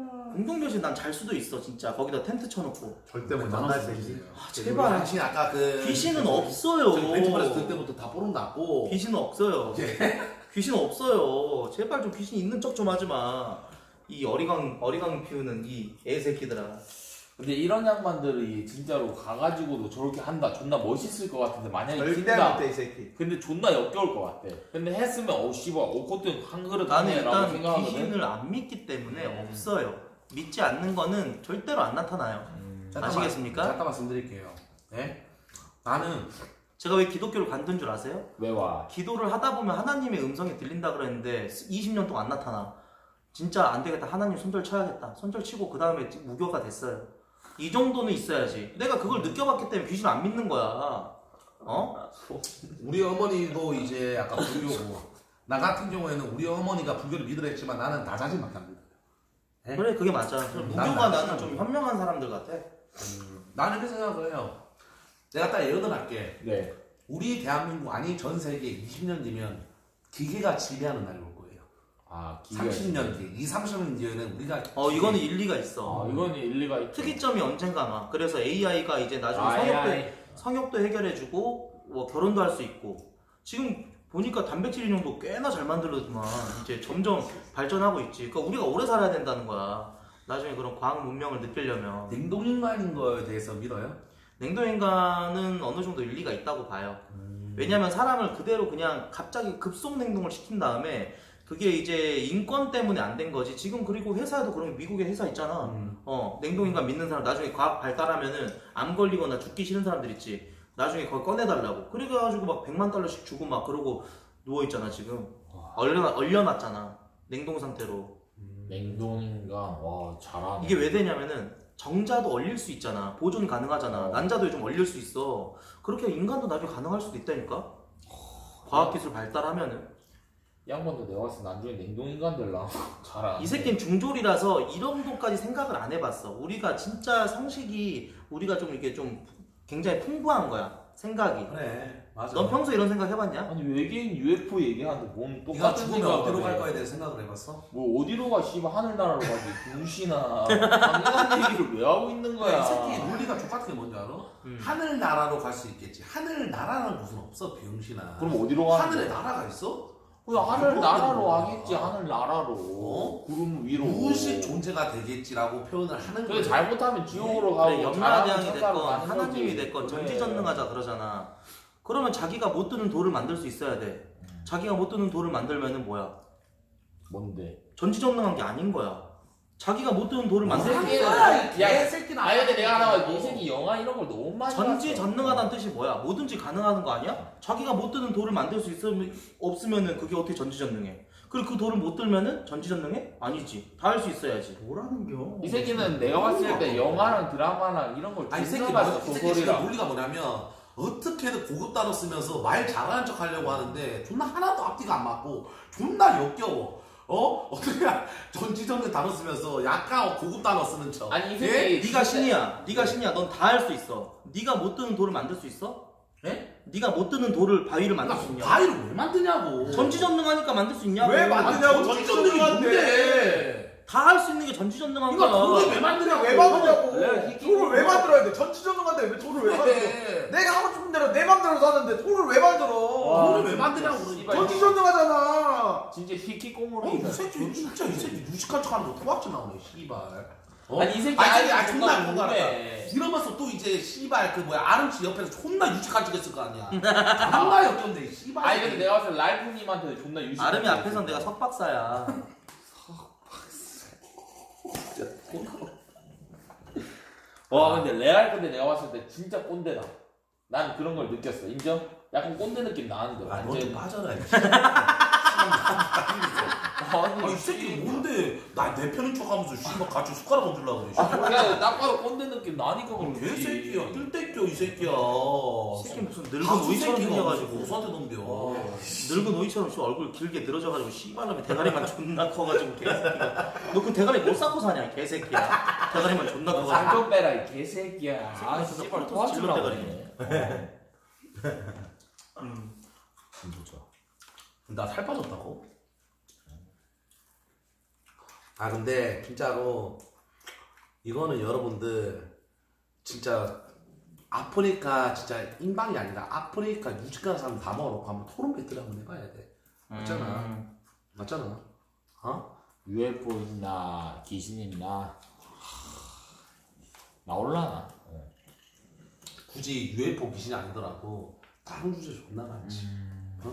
공동묘지 난 잘 수도 있어 진짜. 거기다 텐트 쳐놓고. 절대 못 만날 수 있지. 아, 제발. 당신 아까 그 귀신은 없어요. 저기 벤츠버에서 그때부터 다 보름 났고. 귀신은 없어요. 귀신은 없어요. 제발 좀 귀신 있는 척 좀 하지 마. 이 어리광 어리광 피우는 이 애새끼들아. 근데 이런 양반들이 진짜로 가가지고도 저렇게 한다. 존나 멋있을 것 같은데 만약에 절대 킨다. 못해 이 새끼. 근데 존나 역겨울 것 같아. 근데 했으면 어우 씨발 어 그것도 한 그릇 나는 하네라고 일단 생각하거든. 귀신을 안 믿기 때문에 음. 없어요. 믿지 않는 거는 절대로 안 나타나요. 음. 잠깐 아시겠습니까? 잠깐 말씀드릴게요. 네? 나는 제가 왜 기독교를 관둔 줄 아세요? 왜 와? 기도를 하다 보면 하나님의 음성이 들린다 그랬는데 이십 년 동안 안 나타나. 진짜 안 되겠다. 하나님 손절 쳐야겠다. 손절 치고 그 다음에 무교가 됐어요. 이 정도는 있어야지. 내가 그걸 느껴봤기 때문에 귀신을 안 믿는 거야. 어? 우리 어머니도 이제 아까 불교고 나 같은 경우에는 우리 어머니가 불교를 믿으라 했지만 나는 다자진 만납니다. 네? 그래 그게 맞아. 무교가 난 나는 좀 현명한 사람들 같아. 나는 이렇게 생각을 해요. 내가 딱 예를 들어갈게. 네. 우리 대한민국 아니 전 세계 이십 년 뒤면 기계가 지배하는 날이 올 거예요. 아 기가. 삼십 년 뒤, 이십, 삼십 년 뒤에는 우리가 어 이거는 일리가 있어. 아 이건 일리가 있. 특이점이 언젠가 와. 그래서 에이아이가 이제 나중에 아, 성역도, 에이아이. 성역도 해결해주고 뭐 결혼도 할 수 있고 지금 보니까 단백질 인형도 꽤나 잘 만들었지만 이제 점점 발전하고 있지. 그러니까 우리가 오래 살아야 된다는 거야. 나중에 그런 과학 문명을 느끼려면 냉동인간인 거에 대해서 믿어요? 냉동인간은 어느 정도 일리가 있다고 봐요. 왜냐면 사람을 그대로 그냥 갑자기 급속 냉동을 시킨 다음에 그게 이제 인권 때문에 안 된 거지. 지금 그리고 회사에도 그런 미국의 회사 있잖아. 음. 어 냉동인간 믿는 사람 나중에 과학 발달하면은 암 걸리거나 죽기 싫은 사람들 있지. 나중에 그걸 꺼내달라고. 그래가지고 막 백만 달러씩 주고 막 그러고 누워있잖아 지금. 얼려놨, 얼려놨잖아. 냉동 상태로. 냉동인간 와 잘하네. 이게 왜 되냐면은 정자도 얼릴 수 있잖아. 보존 가능하잖아. 난자도 요즘 얼릴 수 있어. 그렇게 인간도 나중에 가능할 수도 있다니까. 과학기술 발달하면은. 이 양반도 내가 봤을 때 나중에 냉동인간 될라. 잘하. 이 새끼는 중졸이라서 이런 것까지 생각을 안 해봤어. 우리가 진짜 상식이 우리가 좀 이게 좀 굉장히 풍부한 거야. 생각이. 그래 맞아. 넌 평소에 이런 생각 해봤냐? 아니 외계인 유에프오 얘기하는데 뭔 네가 똑같은 죽으면 생각을 어디로 해. 갈 거에 대해서 생각을 해봤어? 뭐 어디로 가 씨발 하늘나라로 가지 병신아. 당연한 얘기를 왜 하고 있는 거야. 이 새끼 논리가 똑같은 게 뭔지 알아? 음. 하늘나라로 갈 수 있겠지. 하늘나라라는 곳은 없어 병신아. 그럼 어디로 가는 하늘에 거야? 나라가 있어? 그냥 하늘나라로 그거 하겠지. 하늘나라로. 어? 구름 위로. 무의식 존재가 되겠지라고 표현을 하는 그래 거야. 잘못하면 지옥으로 가고 그래, 잘하면 염라대왕이 천사로 됐건 가는 하나님이 거지. 됐건 그래. 전지전능하자 그러잖아. 그러면 자기가 못 드는 돌을 만들 수 있어야 돼. 자기가 못 드는 돌을 만들면은 뭐야? 뭔데? 전지전능한 게 아닌 거야. 자기가 못 드는 돌을 만들 수 새끼는 있어야 돼. 야, 새끼나. 아니 근데 내가 하나 이 새끼 영화 이런 걸 너무 많이 전지전능하다는 뜻이 뭐야? 뭐든지 가능한 거 아니야? 자기가 못 드는 돌을 만들 수 있으면 없으면은 그게 어떻게 전지전능해? 그리고 그 돌을 못 들면은 전지전능해? 아니지. 다 할 수 있어야지. 뭐라는겨? 이 새끼는 내가 봤을 때 영화랑 드라마랑 이런 걸 아니 이 새끼 존나 맞아. 봤어 이 새끼 지금 소설이랑. 논리가 뭐냐면 어떻게든 고급 단어 쓰면서 말 잘하는 척 하려고 하는데 존나 하나도 앞뒤가 안 맞고 존나 역겨워. 어? 어떻게 전지전능 단어 쓰면서 약간 고급 단어 쓰는 척. 아니 이 예? 새끼 네가 신이야. 네가 신이야. 넌 다 할 수 있어. 네가 못 드는 돌을 만들 수 있어? 예? 네가 못 드는 돌을 바위를 만들 수 있냐? 바위를 왜 만드냐고. 전지전능하니까 만들 수 있냐고. 왜 만드냐고? 전지전능이 뭔데? 다 할 수 있는 게 전지전능한 이거 거야. 돌을 왜 만드냐고. 왜 만드냐고? 왜? 돌을 왜 만들어야 돼? 전지전능한데 왜 돌을 왜 만들어? 왜? 내가 하고 싶은 대로 내 맘대로 사는데 돌을 왜 만들어? 와, 돌을 왜 만드냐고. 씨발, 전지전능하잖아. 진짜 히키꼬모로 어, 이 새끼 진짜 이 새끼 유식한 척하는 거 토박지 나오네 씨발. 어? 아니 이 새끼 아니, 아니 아니, 존나 존나 공감하다. 궁금해. 이러면서 또 이제 씨발 그 뭐야 아름치 옆에서 존나 유식한 척 했을 거 아니야. 존나 역겹네 씨발. 아니 근데 내가 봤을 때 라이프님한테 존나 유식. 아름이 앞에선 내가 석박사야. 와 근데 레알 근데 내가 봤을 때 진짜 꼰대다. 난 그런 걸 느꼈어. 인정? 약간 꼰대 느낌 나는데 아, 너좀 완전. 빠져라. 이 아니 아, 이 새끼 뭔데 나 내 편인 척하면서 씨발 같이 숟가락 얹으려고 그래. 씨발. 그냥 딱 봐도 꼰대 느낌 나니까 아, 그렇지. 개새끼야 뜰대껴 이 새끼야. 이 새끼 무슨 늙은 오이처럼 생겨가지고. 고수한테 덤벼. 늙은 오이처럼 씨 얼굴 길게 늘어져가지고 씨발놈의 대가리만 존나 커가지고 개새끼가. 너 그 대가리 못 쌓고 사냐 개새끼야. 대가리만 존나 커가지고. 상좀 빼라 이 개새끼야. 아 새끼 씨발 진짜 도와주라고. 질러 그래. 음. 나 살 빠졌다고? 아 근데 진짜로 이거는 여러분들 진짜 아프리카 진짜 인방이 아니라 아프리카 유직가는 사람 다 먹어놓고 한번 토론 배틀 한번 해봐야 돼. 맞잖아. 음. 맞잖아. 어? 유에프오 있나 귀신 있나 나올라나. 어. 굳이 유에프오 귀신이 아니더라도 다른 주제 존나 많지. 어?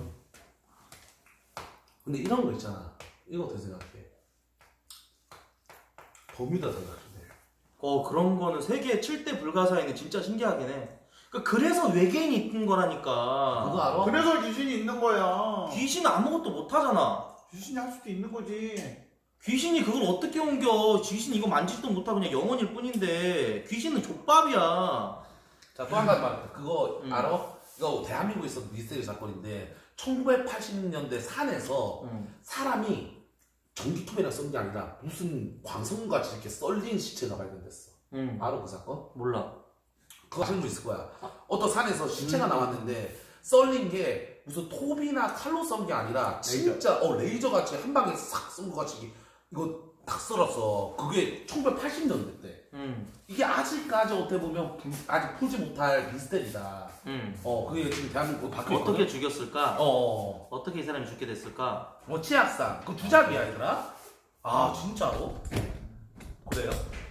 근데 이런 거 있잖아. 이거 어떻게 생각해? 버뮤다 생각해. 어 그런 거는 세계 칠 대 불가사의는 진짜 신기하긴 해. 그러니까 그래서 외계인이 있는 거라니까. 그거 알아? 그래서 귀신이 있는 거야. 귀신은 아무것도 못 하잖아. 귀신이 할 수도 있는 거지. 귀신이 그걸 어떻게 옮겨? 귀신이 이거 만지지도 못하고 그냥 영혼일 뿐인데 귀신은 족밥이야. 자, 또 한 가지 말. 그거 음. 알아? 이거 대한민국에 있었던 미스테리 사건인데 천구백팔십 년대 산에서 음. 사람이 전기톱이랑 쏜 게 아니라 무슨 광선같이 이렇게 썰린 시체가 발견됐어. 음. 알아 그 사건? 몰라. 그거 아는 분 있을 거야. 어떤 산에서 시체가 나왔는데 썰린 게 무슨 톱이나 칼로 썬 게 아니라 진짜 어 레이저 같이 한 방에 싹 쏜 것 같이 이거 딱 썰었어. 그게 천구백팔십 년대 때. 음. 이게 아직까지 어떻게 보면 불- 아직 풀지 못할 미스테리다. 음. 어 그게 지금 대한민국 밖에 어떻게 죽였을까? 어. 어떻게 이 사람이 죽게 됐을까? 뭐 치약상 그 주작이야 얘들아? 아 진짜로? 그래요?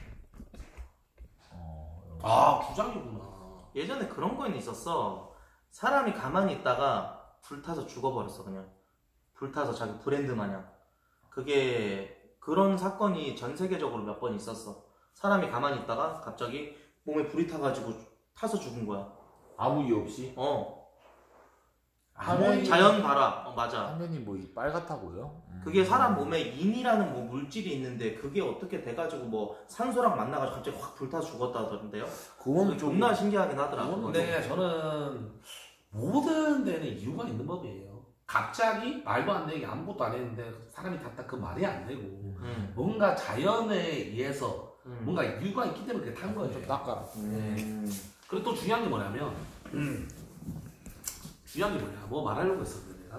아 주작이구나. 예전에 그런 거는 있었어. 사람이 가만히 있다가 불타서 죽어버렸어 그냥. 불타서 자기 브랜드 마냥. 그게 그런 사건이 전 세계적으로 몇 번 있었어. 사람이 가만히 있다가 갑자기 몸에 불이 타가지고 타서 죽은 거야. 아무 이유 없이. 어. 화면이 자연 발화. 어, 맞아. 화면이 뭐 빨갛다고요? 그게 사람 몸에 인이라는 뭐 물질이 있는데 그게 어떻게 돼가지고 뭐 산소랑 만나가지고 갑자기 확 불타서 죽었다던데요? 그건 좀 존나 신기하긴 하더라. 근데 저는 모든 데는 이유가 있는 법이에요. 갑자기 말도 안 되게 아무것도 안 했는데 사람이 탔다 그 말이 안 되고 음. 뭔가 자연에 의해서 음. 뭔가 이유가 있기 때문에 그렇게 탄 거예요. 좀 닦아라. 음. 그리고 또 중요한 게 뭐냐면 음, 중요한 게 뭐냐 뭐 말하려고 했었는데 내가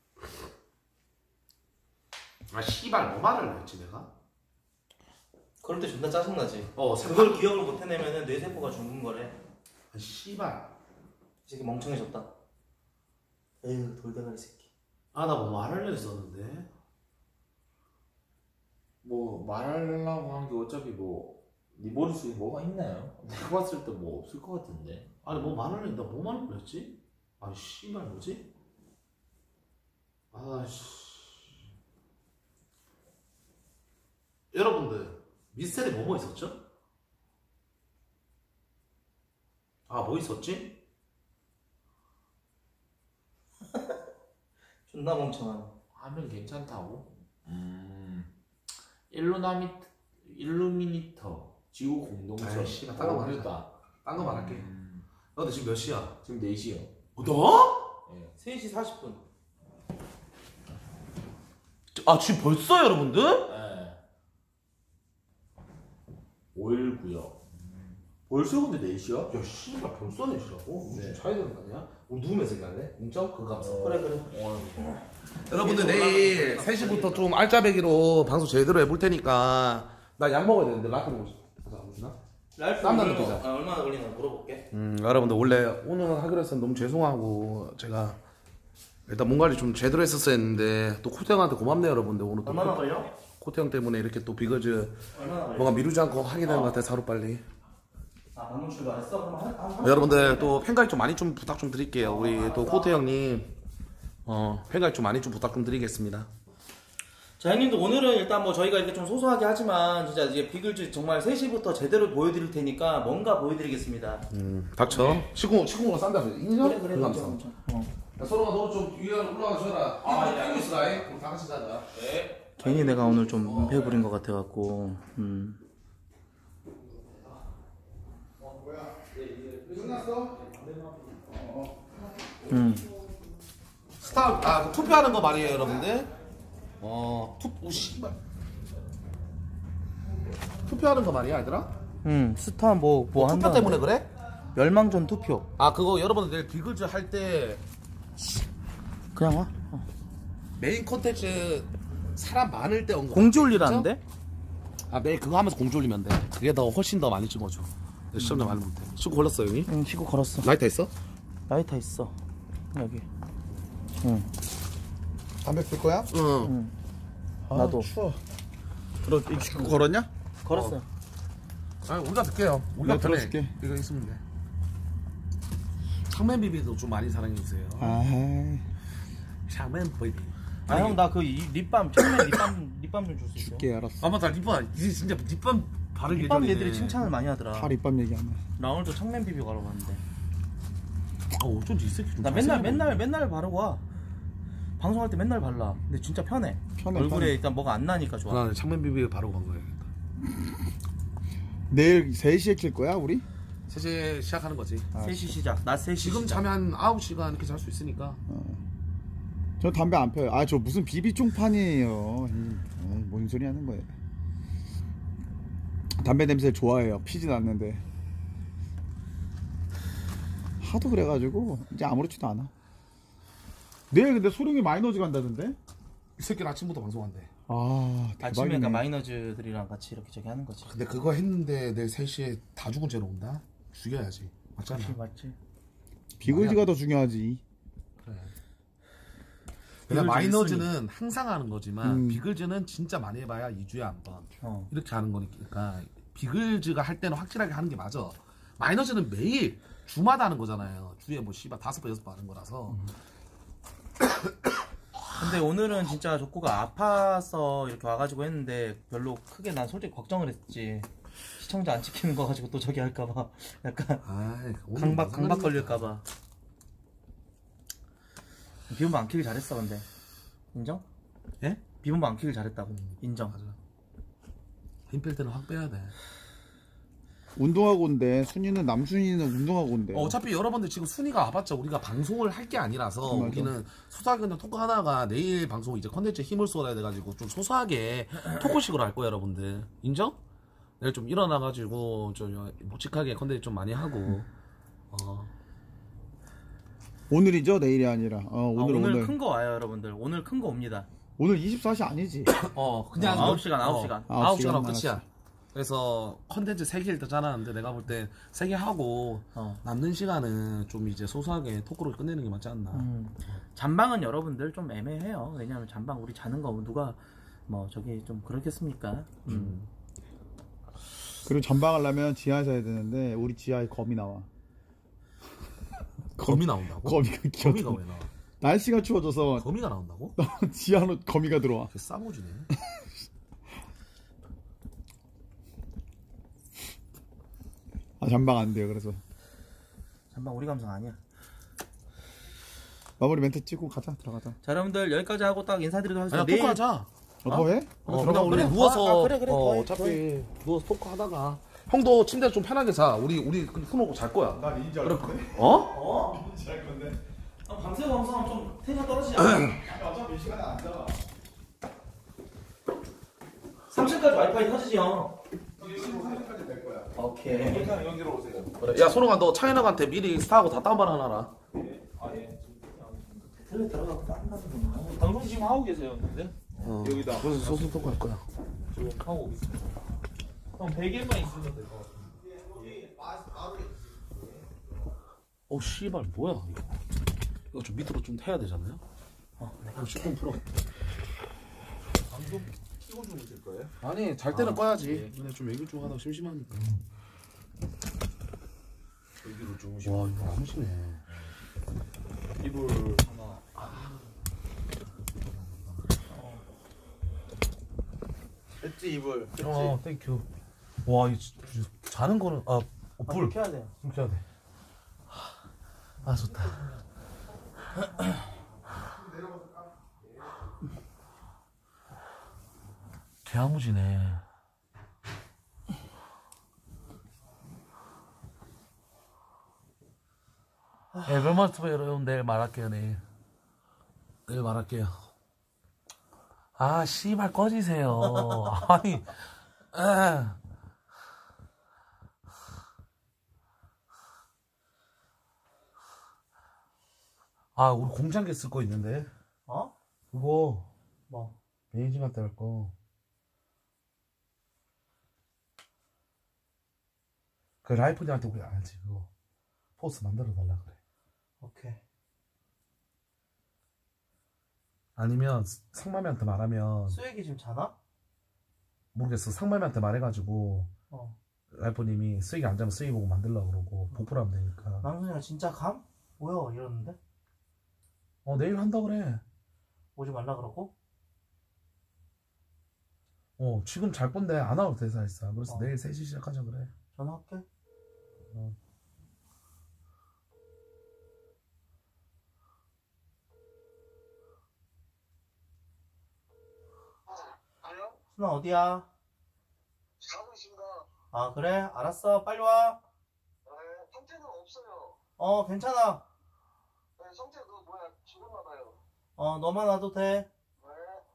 아 씨발 뭐 말하려고 했지 내가 그럴 때 존나 짜증나지. 어 그걸 기억을 못 해내면은 뇌세포가 죽은 거래. 아, 씨발 이 새끼 멍청해졌다. 에휴 돌대가리 새끼. 아 나 뭐 말하려고 했었는데 뭐 말하려고 한 게 어차피 뭐 네 머릿속에 뭐가 있나요? 내가 봤을 때 뭐 없을 것 같은데. 아니 뭐 말하려고 했는데 뭐 말하려고 했지? 아 씨발 뭐지? 아씨 여러분들 미스테리 뭐뭐 있었죠? 아 뭐 있었지? 존나 멍청하네. 하면 괜찮다고? 음. 일루나미 일루미니터 지구 공동체. 아이, 씨발, 딴거 말하자. 어렵다. 딴 거 말할게. 음. 너 근데 지금 몇 시야? 지금 네 시요. 어, 너? 예. 세 시 사십 분. 아 지금 벌써 여러분들? 예. 오일구요. 벌써 근데 네 시야? 야 씨발 벌써 네 시라고? 네. 무슨 차이 되는 거 아니야? 우리 누우면서 얘기할래? 공적? 그거 감사. 그래 그래. 여러분들 내일 세 시부터 좀 알짜배기로 방송 제대로 해볼 테니까 나 약 먹어야 되는데 라떼 먹고 싶어. 나 랄프 땀 나는 얼마- 거죠? 아, 얼마나 걸리나 물어볼게. 음, 여러분들 원래 오늘 하기로 했었는데 너무 죄송하고 제가 일단 몸 관리 좀 제대로 했었어야 했는데 또 코태형한테 고맙네요 여러분들. 오늘 또 얼마나 걸려? 코태형 때문에 이렇게 또 비거즈 얼마나 걸려? 뭔가 미루지 않고 하게 되는 것 같아요. 하루 빨리. 아 방금 출발했어? 그럼 한, 한, 한 여러분들 또 팬가입 좀 많이 좀 부탁 좀 드릴게요. 우리 또 코태형님 어 팬가입 좀 많이 좀 부탁 좀 드리겠습니다. 자 형님들 오늘은 일단 뭐 저희가 이렇게 좀 소소하게 하지만 진짜 이제 비글즈 정말 세 시부터 제대로 보여드릴 테니까 뭔가 보여드리겠습니다. 음, 닥쳐. 시공 시공으로 싼다. 인정? 그래 그래 감사. 인정, 인정. 어. 야 서로가 너 좀 위에 올라가 줘라. 아 뛰고 있어라. 우리 다 같이 자자. 괜히 내가 오늘 좀 민폐 부린 것 같아갖고 음. 끝났어? 음. 스타 아 투표하는 거 말이에요, 여러분들. 어, 투 오, 씨발. 투표하는 거 말이야, 얘들아? 음 스타 뭐 뭐 투표 한다 때문에 그래? 멸망전 투표 아, 그거 여러분들 내일 비글즈 할 때 그냥 와 어. 메인 콘텐츠 사람 많을 때 온 거. 공지 올리라는데? 아, 매일 그거 하면서 공지 올리면 돼. 그게 더 훨씬 더 많이 찍어줘. 시청자 많이 못해. 시고 걸렸어, 형이? 응 시고 걸었어. 라이터 있어? 라이터 있어 여기. 응 담배 필 거야? 응. 나도 추워. 그럼 이거 걸었냐? 걸었어. 아, 우리가 듣게요. 우리가 내가 편해. 들어줄게. 이거 있으면 돼. 창맨 비비도 좀 많이 사랑해주세요. 아, 창맨 비비. 아 형 나 그 립밤 처음에 립밤 립밤 좀 줄 수 있어? 줄게 알았어. 아마 다 립밤 이제 진짜 립밤 바를 립밤 예정이네. 얘들이 칭찬을 많이 하더라. 다 립밤 얘기하네. 나 오늘도 청맨 비비 가러 갔는데 아, 어쩐지 이 새끼 좀 나 맨날 잘생겨 맨날 맨날 바르고 와. 방송할 때 맨날 발라. 근데 진짜 편해. 편해, 얼굴에 편해. 일단 뭐가 안 나니까 좋아. 나는 창맨 비비 바로 간 거야. 내일 세 시에 킬 거야 우리? 세 시에 시작하는 거지. 세 시 시작. 낮 세 시 지금 시작. 자면 한 아홉 시간 이렇게 잘 수 있으니까. 저 담배 안 펴요. 아 저 무슨 비비종판이에요. 이, 에이, 뭔 소리 하는 거예요? 담배 냄새 좋아해요. 피진 않는데. 하도 그래가지고 이제 아무렇지도 않아. 내일 근데 소룡이 마이너즈 간다던데? 이 새끼는 아침부터 방송한대. 아 아침에 대박이네. 그러니까 마이너즈들이랑 같이 이렇게 저기 하는 거지. 근데 그거 했는데 내일 세 시에 다 죽은 죄로 온다? 죽여야지. 맞잖아. 맞지 맞지. 비글즈가 더 중요하지. 근데 비글즈 마이너즈는 항상 하는 거지만 음. 비글즈는 진짜 많이 해봐야 이 주에 한 번. 어. 이렇게 하는 거니까 비글즈가 할 때는 확실하게 하는 게 맞아. 마이너즈는 매일 주마다 하는 거잖아요. 주에 뭐 씨발 다섯 번 여섯 번 하는 거라서. 근데 오늘은 진짜 족구가 아파서 이렇게 와가지고 했는데 별로 크게 난 솔직히 걱정을 했지. 시청자 안 지키는 거 가지고 또 저기 할까봐 약간 아이, 오늘 강박 무슨 강박 소리야. 걸릴까봐. 비본부 안 키길 잘했어 근데 인정? 예? 비본부 안 키길 잘했다고 인정. 맞아. 힘 뺄 때는 확 빼야 돼. 운동하고 온대. 순이는 남순이는 운동하고 온대. 어차피 여러분들 지금 순위가 와봤자 우리가 방송을 할 게 아니라서 맞아. 우리는 소소하게 그냥 토크 하다가 내일 방송 이제 컨텐츠에 힘을 쏟아야 돼가지고 좀 소소하게 토크식으로 할 거예요 여러분들. 인정? 내일 좀 일어나가지고 좀 묵직하게 컨텐츠 좀 많이 하고 어. 오늘이죠, 내일이 아니라. 어, 오늘 아, 오늘, 오늘. 큰 거 와요 여러분들. 오늘 큰 거 옵니다. 오늘 이십사 시 아니지? 어 그냥 아홉 시간, 아홉 시간. 아홉 아홉 시간 시간 하고 끝이야. 그래서 컨텐츠 세 개 일단 짜놨는데 내가 볼 때 세 개 하고 어. 남는 시간은 좀 이제 소소하게 토크로 끝내는 게 맞지 않나. 음. 잠방은 여러분들 좀 애매해요. 왜냐면 잠방 우리 자는 거 누가 뭐 저기 좀 그렇겠습니까? 음. 그리고 전방하려면 지하에서 해야 되는데 우리 지하에 검이 나와. 거미 나온다고? 거미가 거미가 기어져. 왜 나와? 날씨가 추워져서 거미가 나온다고? 지하로 거미가 들어와. 그 싸모지네. 아, 전방 안 돼요. 그래서 잠방 우리 감성 아니야. 마무리 멘트 찍고 가자. 들어가자. 자 여러분들 여기까지 하고 딱 인사드리도록 하겠습니다. 아니야 토크하자. 어, 뭐 해? 어, 들어가. 그냥 우리 그래, 누워서 아, 그래, 그래, 어, 더해, 어차피 더해. 누워서 토크하다가 형도 침대 좀 편하게 자. 우리 우리 손오고 잘 거야. 나 닌자 할 건데. 어? 닌자 할 건데. 아, 밤새 방송하면 좀 텐션 떨어지지 않아? 어차피 이 시간에 안 자. 삼 층까지 와이파이 터지지요. 여기 사진까지 될 거야. 오케이. 일단 여기로 오세요. 그래. 야 손오가 너 차이나한테 미리 스타하고 다 다운받아놔라. 텔레 들어가고 딴 가는구나. 방송 지금 하고 계세요, 근데? 어. 여기다. 그래서 소수 토크 할 거야. 지금 하고 있습니다. 형 베개만 있으면 될 것 같아. 어 씨발 뭐야 이거. 이거 좀 밑으로 좀 해야 되잖아요. 어, 내가 조금 풀어. 방송 키고 주무실 거예요? 아니 잘 때는 꺼야지. 근데 좀 얘기 좀 하다가 심심하니까. 여기로 주무시고. 와 이거 아무시네. 이불 하나. 했지 이불. 했지. 어 땡큐. 와 이 자는 거는 아 어, 불. 켜야 돼요. 불 켜야 돼. 아 좋다. 개아무지네. 에베마스터 여러분 내일 말할게요 내일. 내일 말할게요. 아 씨발 꺼지세요. 아니. 에. 아 우리 공장계 쓸 거 있는데. 어? 그거 뭐? 베이징 때 할 거. 그 라이프님한테 우리 알지 그거 포스 만들어 달라 그래. 오케이. 아니면 상맘이한테 말하면 수액이 지금 자나? 모르겠어. 상맘이한테 말해가지고 어. 라이프님이 쓰이기 안 자면 쓰이 보고 만들려고 그러고 복불하면 되니까. 남순이가 진짜 감? 뭐야 이러는데? 어 내일 한다 그래. 오지 말라 그러고? 어 지금 잘 건데 안 와도 돼 사실상. 그래서 어. 내일 세 시 시작하자 그래. 전화할게. 어. 순아 어디야? 사무실인가? 아 그래? 알았어 빨리 와. 네, 성태는 없어요. 어 괜찮아. 네, 성태 그 뭐야 죽었나봐요. 어 너만 와도 돼. 네.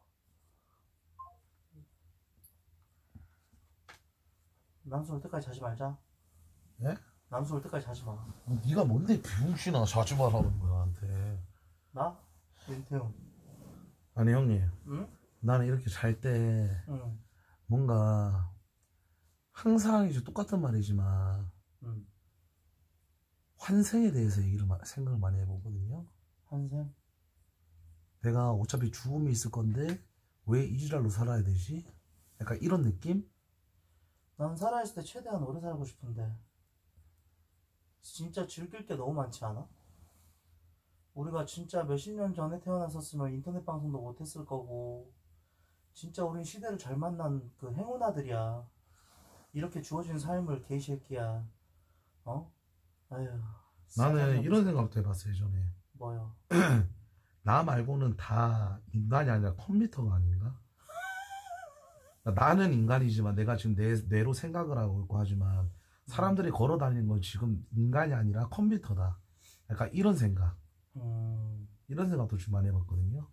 남순 올 때까지 자지 말자. 예? 남순 올 때까지 자지 마. 어, 네가 뭔데 비용신아 자주 말하는 거야 나한테. 나? 윤태웅. 아니 형님 응? 나는 이렇게 잘 때 응. 뭔가 항상 이제 똑같은 말이지만 응. 환생에 대해서 얘기를 마- 생각을 많이 해보거든요. 한샘. 내가 어차피 죽음이 있을 건데 왜 이 지랄로 살아야 되지? 약간 이런 느낌? 난 살아있을 때 최대한 오래 살고 싶은데 진짜 즐길 게 너무 많지 않아? 우리가 진짜 몇십 년 전에 태어났었으면 인터넷 방송도 못했을 거고 진짜 우린 시대를 잘 만난 그 행운아들이야. 이렇게 주어진 삶을 개새끼야. 어? 아휴. 나는 싸가지 이런 없어. 생각도 해봤어 예전에. 뭐요? 나 말고는 다 인간이 아니라 컴퓨터가 아닌가? 나는 인간이지만 내가 지금 내 뇌로 생각을 하고 있고 하지만 사람들이 걸어 다니는 건 지금 인간이 아니라 컴퓨터다. 약간 이런 생각. 음, 이런 생각도 좀 많이 해봤거든요.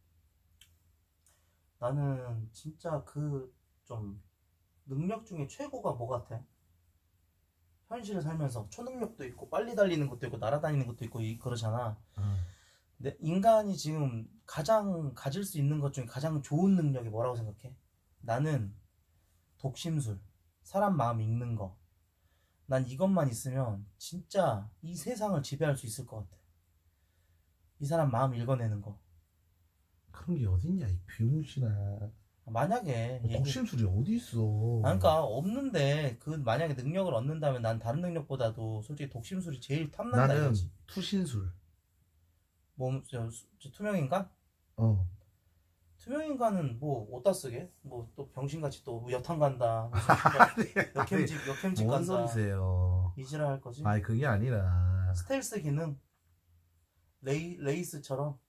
나는 진짜 그 좀 능력 중에 최고가 뭐 같아? 현실을 살면서 초능력도 있고 빨리 달리는 것도 있고 날아다니는 것도 있고 이- 그러잖아. 음. 근데 인간이 지금 가장 가질 수 있는 것 중에 가장 좋은 능력이 뭐라고 생각해? 나는 독심술, 사람 마음 읽는 거. 난 이것만 있으면 진짜 이 세상을 지배할 수 있을 것 같아. 이 사람 마음 읽어내는 거. 그런 게 어딨냐 이 병신아. 만약에 얘기- 독심술이 어디 있어? 아, 그러니까 없는데 그 만약에 능력을 얻는다면 난 다른 능력보다도 솔직히 독심술이 제일 탐난다 나는 이거지. 투신술. 뭐 저, 저 투명인간? 어. 투명인간은 뭐 어디다 쓰게? 뭐 또 병신같이 또 여탕 간다. 역캠집 역캠집 뭔 간다. 소리세요? 이지랄 할 거지. 아니 그게 아니라 스텔스 기능 레이 레이스처럼.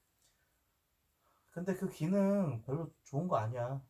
근데 그 기능 별로 좋은 거 아니야.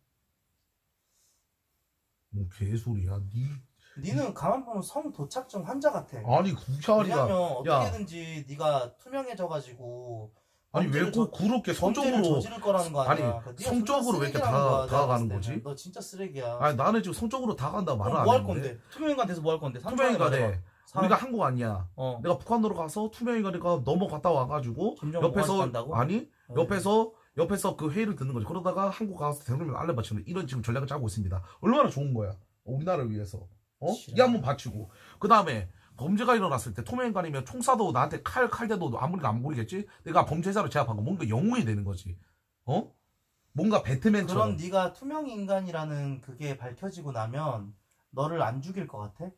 뭐 개소리야. 니 니는 가만 보면 성 도착증 환자 같아. 아니 구샤리가 왜냐면 야. 어떻게든지 네가 투명해져가지고 아니 왜 범죄를 꼭 그렇게 범죄를 성적으로 저지를 거라는 거 아니, 아니야. 그러니까 네가 성적으로 존나 왜 이렇게 쓰레기라는 다- 거야, 내가 다가가는 봤을 거지? 때는. 너 진짜 쓰레기야. 아니 나는 지금 성적으로 다간다고 말을 그럼 안 뭐 할 했는데. 건데? 투명인간 돼서 뭐 할 건데? 투명인간에 사- 우리가 한국 아니야. 어. 내가 북한으로 가서 투명인간이가 넘어갔다 와가지고 김정은 옆에서 뭐하러 간다고? 아니 어. 옆에서 옆에서 그 회의를 듣는 거지. 그러다가 한국 가서 대통령 알레 바치는 이런 지금 전략을 짜고 있습니다. 얼마나 좋은 거야. 우리나라를 위해서. 어? 싫어. 이 한번 바치고 그 다음에 범죄가 일어났을 때 투명인간이면 총 쏴도 나한테 칼 칼대도 아무리 안 보이겠지. 내가 범죄자로 제압한 거 뭔가 영웅이 되는 거지. 어? 뭔가 배트맨처럼. 그럼 네가 투명인간이라는 그게 밝혀지고 나면 너를 안 죽일 것 같아?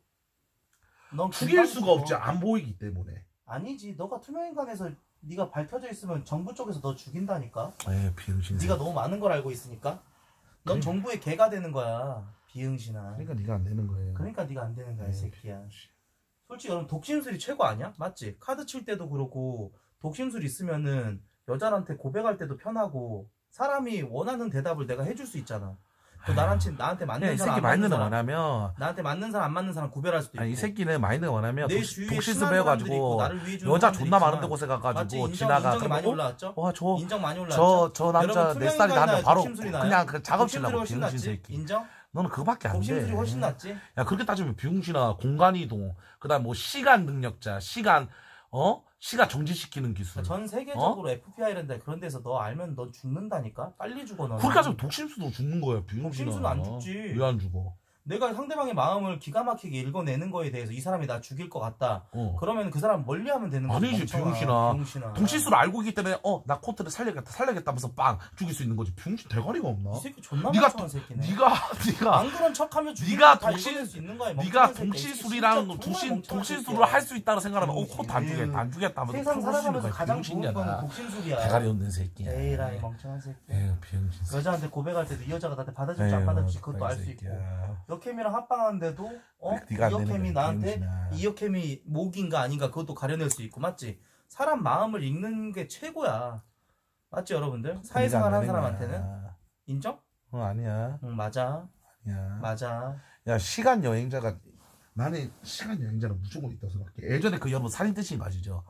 넌 죽일 금방 수가 죽어. 없지. 안 보이기 때문에. 아니지. 너가 투명인간에서 네가 밝혀져 있으면 정부 쪽에서 너 죽인다니까. 에이 비응신. 네가 너무 많은 걸 알고 있으니까. 넌 그래. 정부의 개가 되는 거야. 비응신아. 그러니까 네가 안 되는 거예요. 그러니까 네가 안 되는 거야, 이 에이, 새끼야. 솔직히 여러분 독심술이 최고 아니야? 맞지? 카드 칠 때도 그렇고 독심술 있으면은 여자한테 고백할 때도 편하고 사람이 원하는 대답을 내가 해줄 수 있잖아. 또 나한테 나한테 맞는 이 사람 새끼 안 맞는 마인드는 사람 뭐냐면 나한테 맞는 사람 안 맞는 사람 구별할 수도 있고. 아니 이 새끼는 마인드가 뭐냐면 내 독시- 주위에 독시스 친한 사람들이 있고 배워가지고 나를 위해 주는 여자 사람들이 존나 많은 있지만 곳에 맞지? 가가지고 인정, 지나가 인정이 많이 그러면 올라왔죠? 와 저 인정 많이 올라왔죠? 저, 저 남자 여러분, 내 스타일이 나면 투명인간이나 바로 독심술이 나요? 그냥 그 작업 독심술이 치려고 훨씬 비응신 낫지? 새끼. 인정? 너는 그거밖에 안 돼. 독심술이 훨씬 낫지? 야 그렇게 따지면 비응신아 공간 이동 그다음 뭐 시간 능력자 시간 어 시간 정지시키는 기술. 전 세계적으로 에프비아이란데 그런 데서 너 알면 너 죽는다니까? 빨리 죽어 너. 그렇게 따지면 독심수도 죽는 거야 비응신아. 독심술은 안 죽지. 왜 안 죽어? 내가 상대방의 마음을 기가 막히게 읽어내는 거에 대해서 이 사람이 나 죽일 것 같다. 어. 그러면 그 사람 멀리하면 되는 거지. 아니지, 멍청아. 비용신아. 비용신아. 독실수를 알고 있기 때문에 어 나 코트를 살려야겠다 살려야겠다면서 빵 죽일 수 있는 거지. 병신 대가리가 없나? 이 새끼 존나 네가 멍청한 또- 새끼네. 네가 네가 안 그런 척하면 죽이는 네가 거다 독실- 읽어낼 수 있는 거야. 네가 멍청한 새끼. 독실술이랑 진짜 독실 정말 멍청한 독실술을 새끼야. 할 수 있다고 생각하면 어 비용신. 코트 안 주겠다 안 주겠다면서 세상 풀고 쓰는 살아가면서 거야. 가장 좋은 건 병신이야. 독심술이야. 대가리 없는 새끼야. 에이라이 멍청한 새끼. 에휴 병신. 새끼. 여자한테 고백할 때도 이 여자가 나한테 받아줄지 안 에휴, 받아줄지 그것도 알 수 병신 있고. 새끼야. 여캠이랑 합방하는데도 어? 네가 안 되는 이여캠이 거야, 나한테 병신아. 이여캠이 목인가 아닌가 그것도 가려낼 수 있고 맞지? 사람 마음을 읽는 게 최고야. 맞지 여러분들? 사회생활 네가 한 안 되는 사람한테는 거야. 인정? 어 아니야. 응 맞아 아니야. 맞아. 야 시간 여행자가 나는 시간 여행자는 무조건 있다고 생각해. 예전에 그 여러분 사진 뜨신 거 아시죠?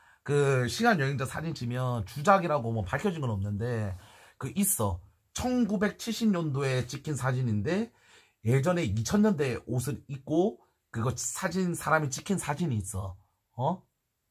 그 시간 여행자 사진 찍으면 주작이라고 뭐 밝혀진 건 없는데 그 있어. 천구백칠십 년도에 찍힌 사진인데 예전에 이천 년대 옷을 입고 그거 사진 사람이 찍힌 사진이 있어. 어?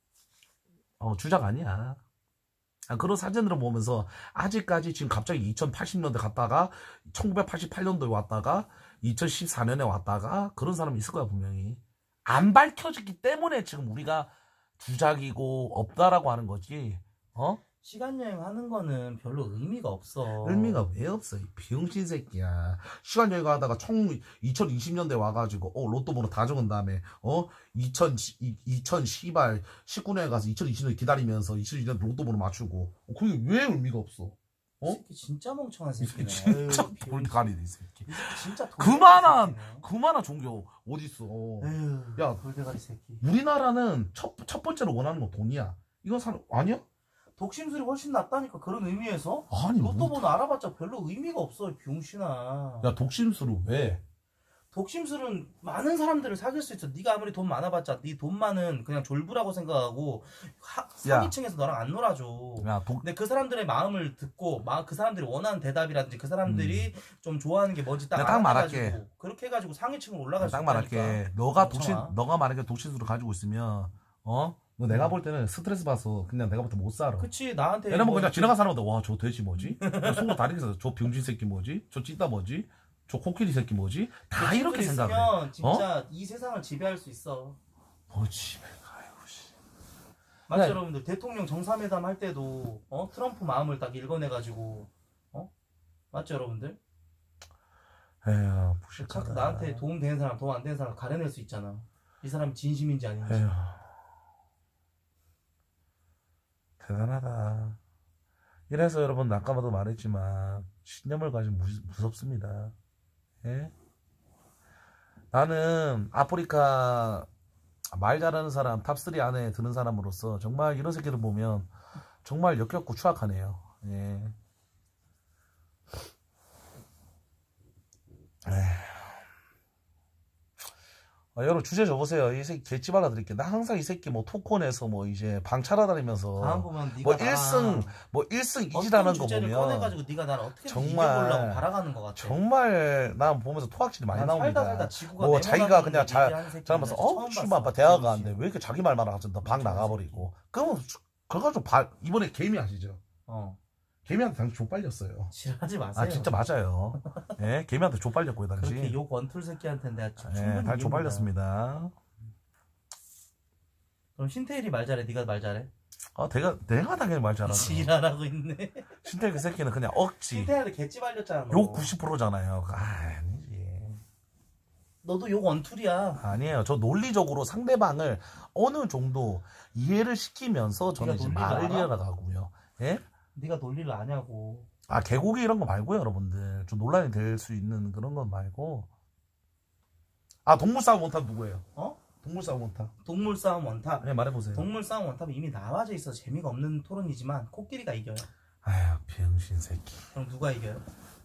어 주작 아니야. 아, 그런 사진으로 보면서 아직까지 지금 갑자기 이천팔십 년대 갔다가 천구백팔십팔 년도에 왔다가 이천십사 년에 왔다가 그런 사람이 있을 거야 분명히. 안 밝혀졌기 때문에 지금 우리가 주작이고 없다라고 하는 거지. 어? 시간여행 하는 거는 별로 의미가 없어. 의미가 왜 없어 이 병신 새끼야. 시간 여행 하다가 총 이천이십 년대 와가지고 어 로또 번호 다 적은 다음에 어 이천 이천 시발 십구 년에 가서 이천이십 년 기다리면서 이천이십 년 로또 번호 맞추고 어, 그게 왜 의미가 없어? 이 어? 새끼 진짜 멍청한 이 새끼네. 새끼 진짜 에휴, 돌대가리네 이 새끼. 이 새끼 진짜 그만한 돌대가리 새끼네. 그만한 종교 어딨어? 에휴, 야. 돌대가리 새끼. 우리나라는 첫, 첫 번째로 원하는 건 돈이야. 이건 사람 아니야? 독심술이 훨씬 낫다니까 그런 의미에서. 아니 로또 뭐, 번호 알아봤자 별로 의미가 없어 병신아. 야 독심술을 왜? 독심술은 많은 사람들을 사귈 수 있어. 네가 아무리 돈 많아봤자 네 돈 많은 그냥 졸부라고 생각하고 하, 상위층에서 너랑 안 놀아줘. 야, 독... 근데 그 사람들의 마음을 듣고 마, 그 사람들이 원하는 대답이라든지 그 사람들이 음. 좀 좋아하는 게 뭔지 딱 딱 말할게. 그렇게 해가지고 상위층으로 올라갈 수 딱 있다니까. 말할게. 너가 독신, 너가 만약에 독신술을 가지고 있으면 어? 너 내가 볼 때는 스트레스 받아서 그냥 내가 볼 때 못 살아. 그치 나한테 왜냐면 뭐 그냥 지나간 사람마다 와 저 돼지 뭐지? 속으로 다리에서 저 병신 새끼 뭐지? 저 찐따 뭐지? 저 코끼리 새끼 뭐지? 다 이렇게 생각해. 진짜 어? 이 세상을 지배할 수 있어. 뭐지? 아이고 씨. 맞죠, 네. 여러분들 대통령 정상회담 할 때도 어 트럼프 마음을 딱 읽어내가지고 어 맞죠, 여러분들? 에휴, 자꾸 나한테 도움 되는 사람, 도움 안 되는 사람 가려낼 수 있잖아. 이 사람이 진심인지 아닌지. 에휴. 대단하다. 이래서 여러분 아까도 말했지만 신념을 가지면 무, 무섭습니다. 예? 나는 아프리카 말 잘하는 사람 탑삼 안에 드는 사람으로서 정말 이런 새끼를 보면 정말 역겹고 추악하네요. 예. 에휴. 아, 여러분 주제 줘보세요. 이 새끼 개찌 발라드릴게. 나 항상 이 새끼 뭐 토콘에서 뭐 이제 방 차라다니면서 뭐 일승 뭐 일승 이지라는 거 보면 꺼내가지고 네가 나를 어떻게 정말 이겨보려고 바라가는 것 같아. 정말 난 보면서 토악질이 많이 나옵니다. 살다 살다 뭐 자기가 그냥 잘 잘하면서 어 씨발 대화가 안 돼. 왜 이렇게 자기 말만 하고 방 나가버리고. 그러면 그래가지고 바, 이번에 개미 아시죠? 어. 개미한테 당시 족발렸어요. 지랄하지 마세요. 아 진짜 맞아요. 예, 개미한테 족발렸고요 당시. 그렇게 욕 원툴 새끼한테 내가 충분히 예, 다 족발렸습니다. 그럼 신태일이 말 잘해? 네가 말 잘해? 아 내가 내가 당연히 말 잘하죠. 지랄하고 있네. 신태일 그 새끼는 그냥 억지. 신태일한테 개찌 발렸잖아. 욕 구십 퍼센트잖아요. 아, 아니지. 너도 욕 원툴이야. 아니에요. 저 논리적으로 상대방을 어느 정도 이해를 시키면서 저는 이제 말을 이어나가고요. 예? 네가 논리를 아냐고. 아 개고기 이런 거 말고요, 여러분들. 좀 논란이 될 수 있는 그런 건 말고. 아 동물 싸움 원탑 누구예요? 어? 동물 싸움 원탑. 동물 싸움 원탑. 네 말해보세요. 동물 싸움 원탑은 이미 나와져 있어. 재미가 없는 토론이지만 코끼리가 이겨요. 아휴 병신 새끼. 그럼 누가 이겨요?